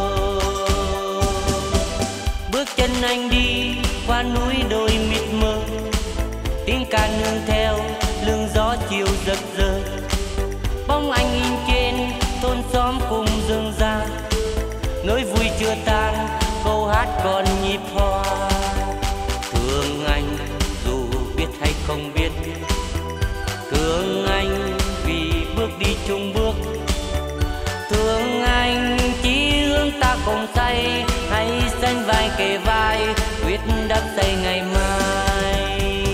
Bước chân anh đi qua núi đồi mịt mờ, tiếng ca nương theo lưng gió chiều giật giờ. Bóng anh in trên thôn xóm cùng rừng già, nỗi vui chưa tan, câu hát còn nhịp hoa. Thương anh dù biết hay không biết, thương anh vì bước đi chung bước. Thương anh chỉ hướng ta cùng say, hãy sánh vai kề vai, quyết đắp xây ngày mai.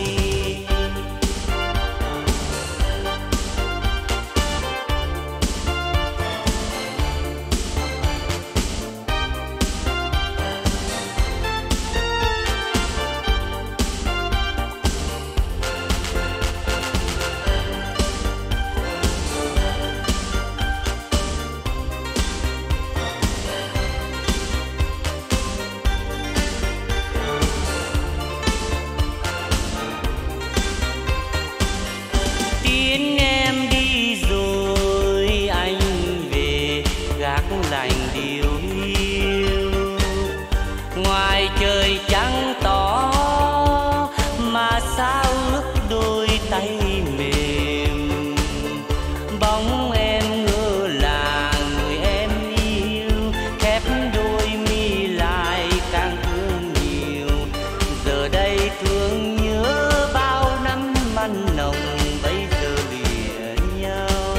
Trời trắng tỏ mà sao ước đôi tay mềm, bóng em ngỡ là người em yêu, khép đôi mi lại càng thương nhiều. Giờ đây thương nhớ bao năm man nồng, bây giờ lìa nhau.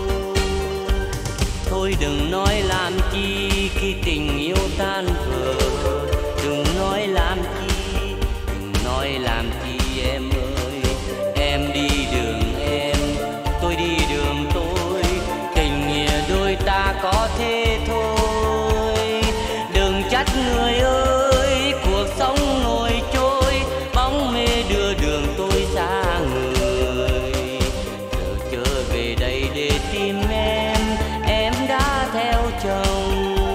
Thôi đừng nói làm chi khi tình yêu tan vỡ, đừng nói làm chi, đừng nói làm chi em ơi. Em đi đường em, tôi đi đường tôi, tình nghĩa đôi ta có thế thôi. Đừng trách người ơi, cuộc sống ngồi trôi, bóng mê đưa đường tôi xa người. Giờ trở về đây để tìm em đã theo chồng.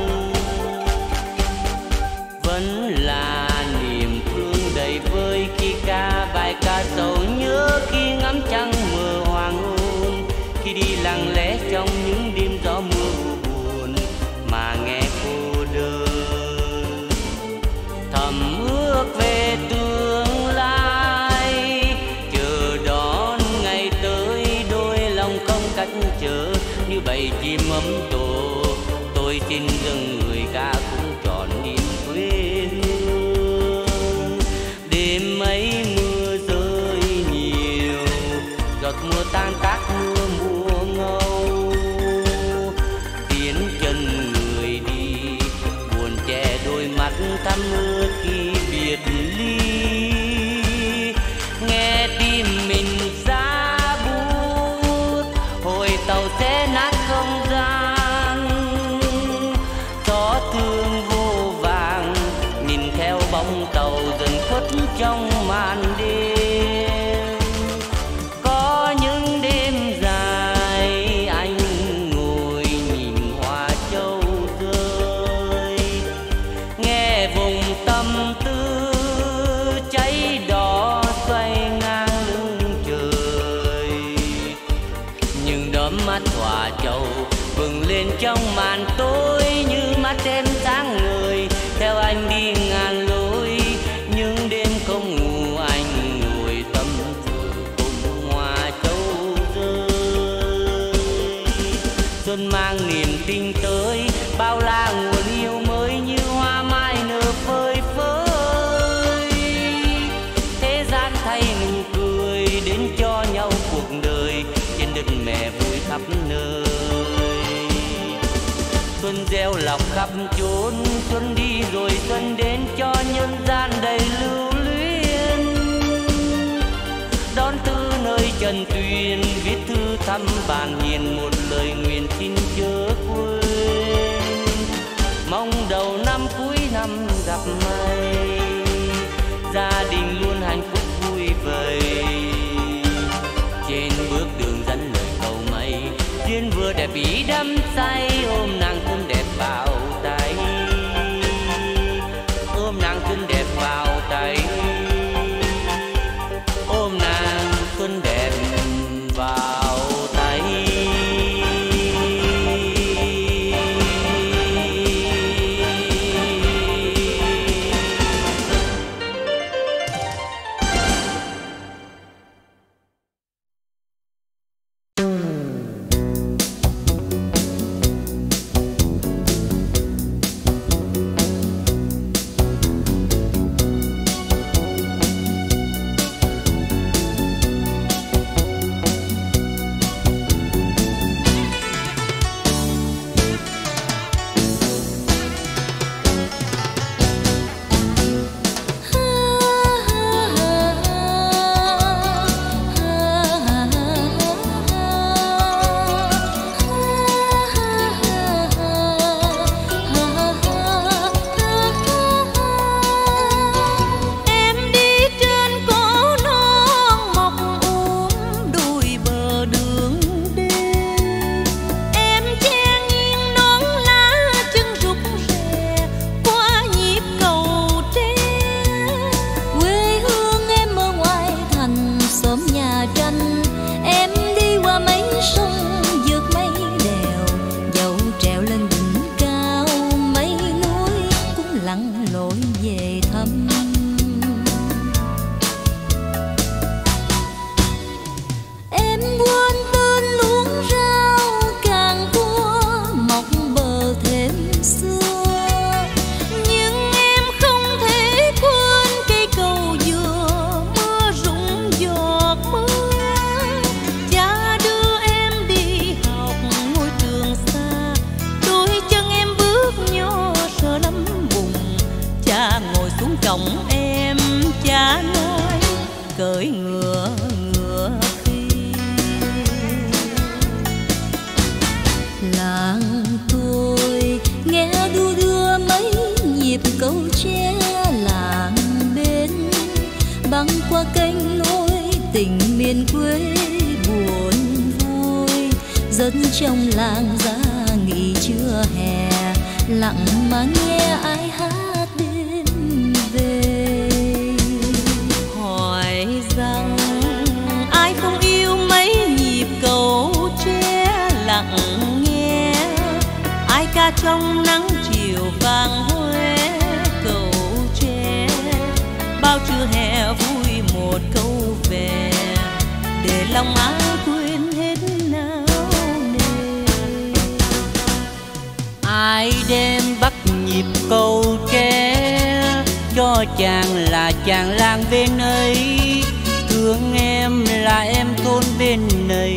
Vẫn là niềm thương đầy vơi khi ca bài ca sầu nhớ, khi ngắm trăng mờ hoàng hôn, khi đi lặng lẽ trong những đêm gió mưa buồn mà nghe cô đơn. Thầm ước về tương lai, chờ đón ngày tới, đôi lòng không cách chờ như bầy chim ấm tổ. Tôi xin dâng người ca cũng trọn niềm quê hương. Đêm ấy mưa rơi nhiều, giọt mưa tan tác mưa mùa ngâu. Tiến chân người đi, buồn che đôi mắt thắm ướt khi biệt ly. Nghe tim mình giá buốt, hồi tàu sẽ nát không gian. Gió thương vô vàng, nhìn theo bóng tàu dần khuất trong màn đêm. Có những đêm dài anh ngồi nhìn hoa châu rơi, nghe vùng tâm tư cháy đỏ xoay ngang lưng trời. Nhưng đốm mắt hoa châu bừng lên trong màn tối, như mắt em sáng ngời theo anh đi ngàn lối. Nhưng đêm không ngủ anh ngồi tâm sự cùng hoa châu rơi. Xuân mang niềm tin tới, bao la nguồn yêu mới như hoa mai nở phơi phới. Thế gian thay nụ cười đến cho nhau cuộc đời, trên đất mẹ vui khắp nơi. Xuân gieo lọc khắp chốn, xuân đi rồi xuân đến cho nhân gian đầy lưu luyến. Đón thư nơi trần tuyền, viết thư thăm bàn hiền, một lời nguyện xin chớ quên. Mong đầu năm cuối năm gặp may, gia đình luôn hạnh phúc vui vầy. Trên bước đường dẫn lời cầu may, duyên vừa đẹp ý đắm say, ôm nàng xuân đẹp vào tay, ôm nàng xuân đẹp vào tay, ôm nàng xuân đẹp vào tay. tình miền quê buồn vui. Dân trong làng ra nghỉ trưa hè, lặng mà nghe ai hát đêm về. Hỏi rằng ai không yêu mấy nhịp cầu tre, lặng nghe ai ca trong nắng chiều vàng hoe cầu tre. Bao trưa hè vui một câu về, để lòng ai quên hết nao nề. Ai đêm bắt nhịp câu tre, cho chàng là chàng làng bên ấy, thương em là em thôn bên này.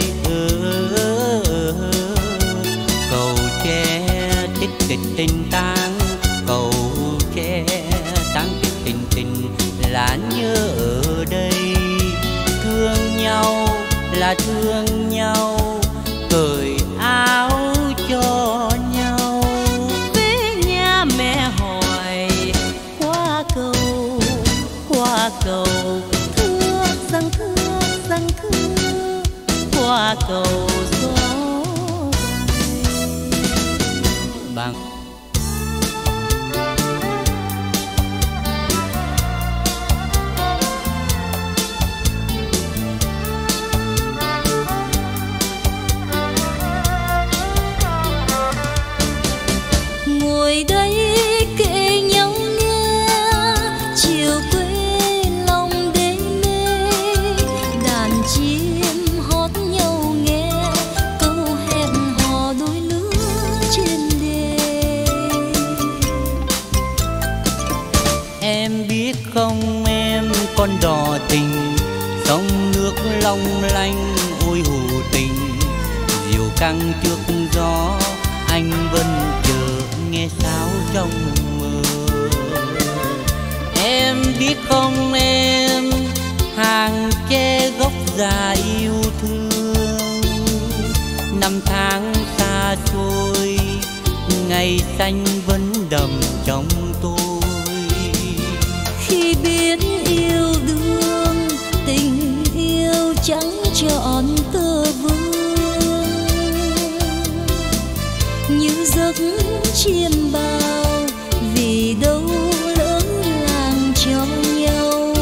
Cầu tre tích kịch tình tang, cầu tre tang tích tình tình là nhớ ở đây. Thương nhau là thương nhau, cởi áo cho nhau. Về nhà mẹ hỏi qua cầu thưa rằng thưa qua cầu gió bằng. Ngồi đây kể nhau nghe, chiều quê lòng đê mê. Đàn chim hót nhau nghe, câu hẹn hò đôi lứa trên đê. Em biết không em con đò tình, sông nước long lanh ôi hù tình. Diều căng trước gió anh vẫn chờ nghe sáo trong mơ. Em biết không em hàng tre gốc già yêu thương. Năm tháng xa xôi, ngày xanh vẫn đậm trong tôi. Khi biết yêu đương, tình yêu chẳng trọn tơ vương. Như giấc chiêm bao, vì đâu lỡ làng cho nhau.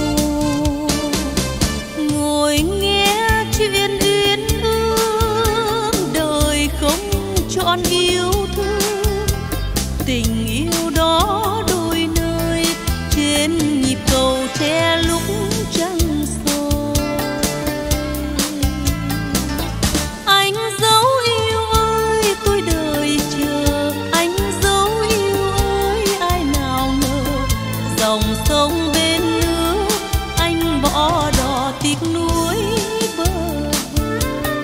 Ngồi nghe chuyện uyên ương, đời không trọn yêu thương. Tình yêu đó đôi nơi, trên nhịp cầu tre lúc trăng soi. Anh dấu yêu ơi tôi đợi chờ, anh dấu yêu ơi ai nào ngờ. Dòng sông bên nước anh bỏ đò tiếc nuối bờ vơ.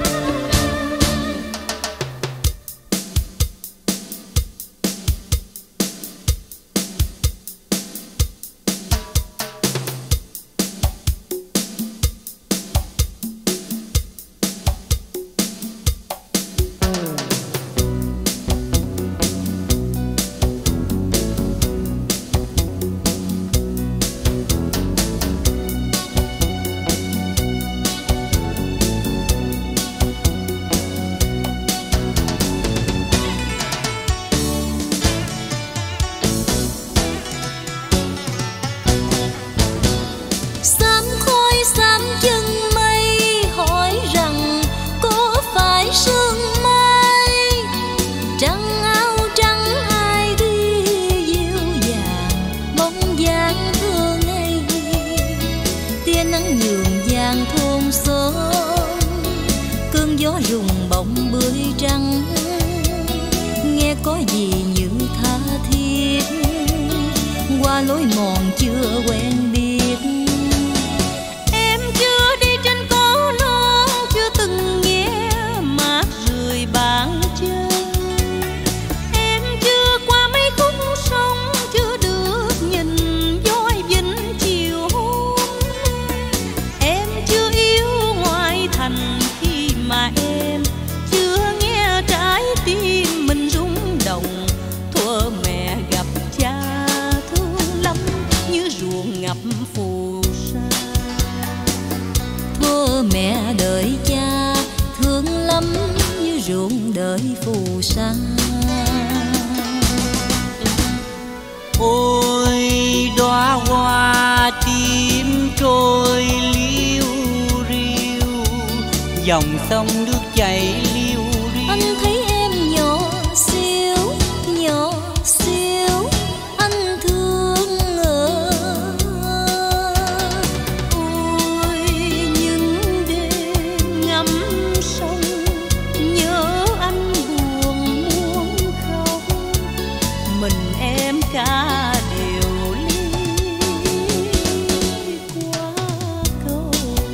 Có gì như tha thiết qua lối mòn chưa quen biết. Em chưa đi trên có non, chưa từng nghe mát rượi bàn chân. Em chưa qua mấy khúc sông, chưa được nhìn voi vĩnh chiều hôm. Em chưa yêu ngoại thành khi mà em chưa nghe trái tim mình rung động. Thuở mẹ gặp cha thương lắm, như ruộng ngập phù sa. Ôi đóa hoa tím trôi liu riu, dòng sông nước chảy liu riu. Anh thấy em nhỏ xíu, nhỏ xíu, anh thương ở. Ôi những đêm ngắm sông, nhớ anh buồn muốn khóc. Mình em cả đều ly qua cầu.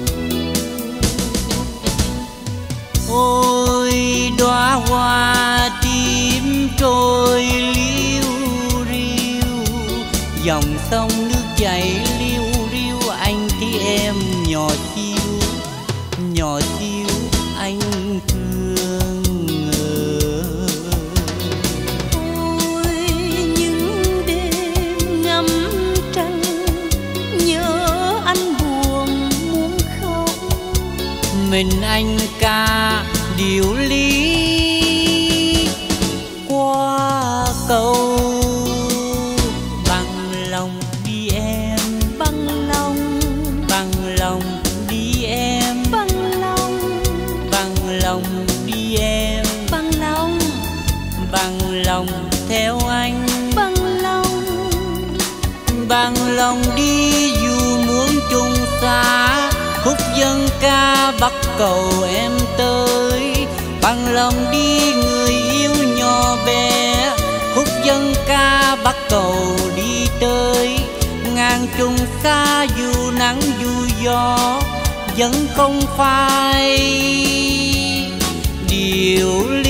Ôi đóa hoa tím trôi liu riu, dòng sông nước chảy liu riu. Anh thì em nhỏ xíu, nhỏ xíu anh thương ngờ. Ôi những đêm ngắm trăng, nhớ anh buồn muốn khóc. Mình anh ca điệu lý qua cầu. Bằng lòng đi em, Bằng lòng, bằng lòng đi em, bằng lòng, bằng lòng đi em, bằng lòng, bằng lòng theo anh, bằng lòng. bằng lòng đi dù muốn chung xa. Khúc dân ca bắt cầu em tới, bằng lòng đi người yêu nhỏ bé. Khúc dân ca bắt cầu đi tới, ngàn trùng xa dù nắng dù gió vẫn không phai điều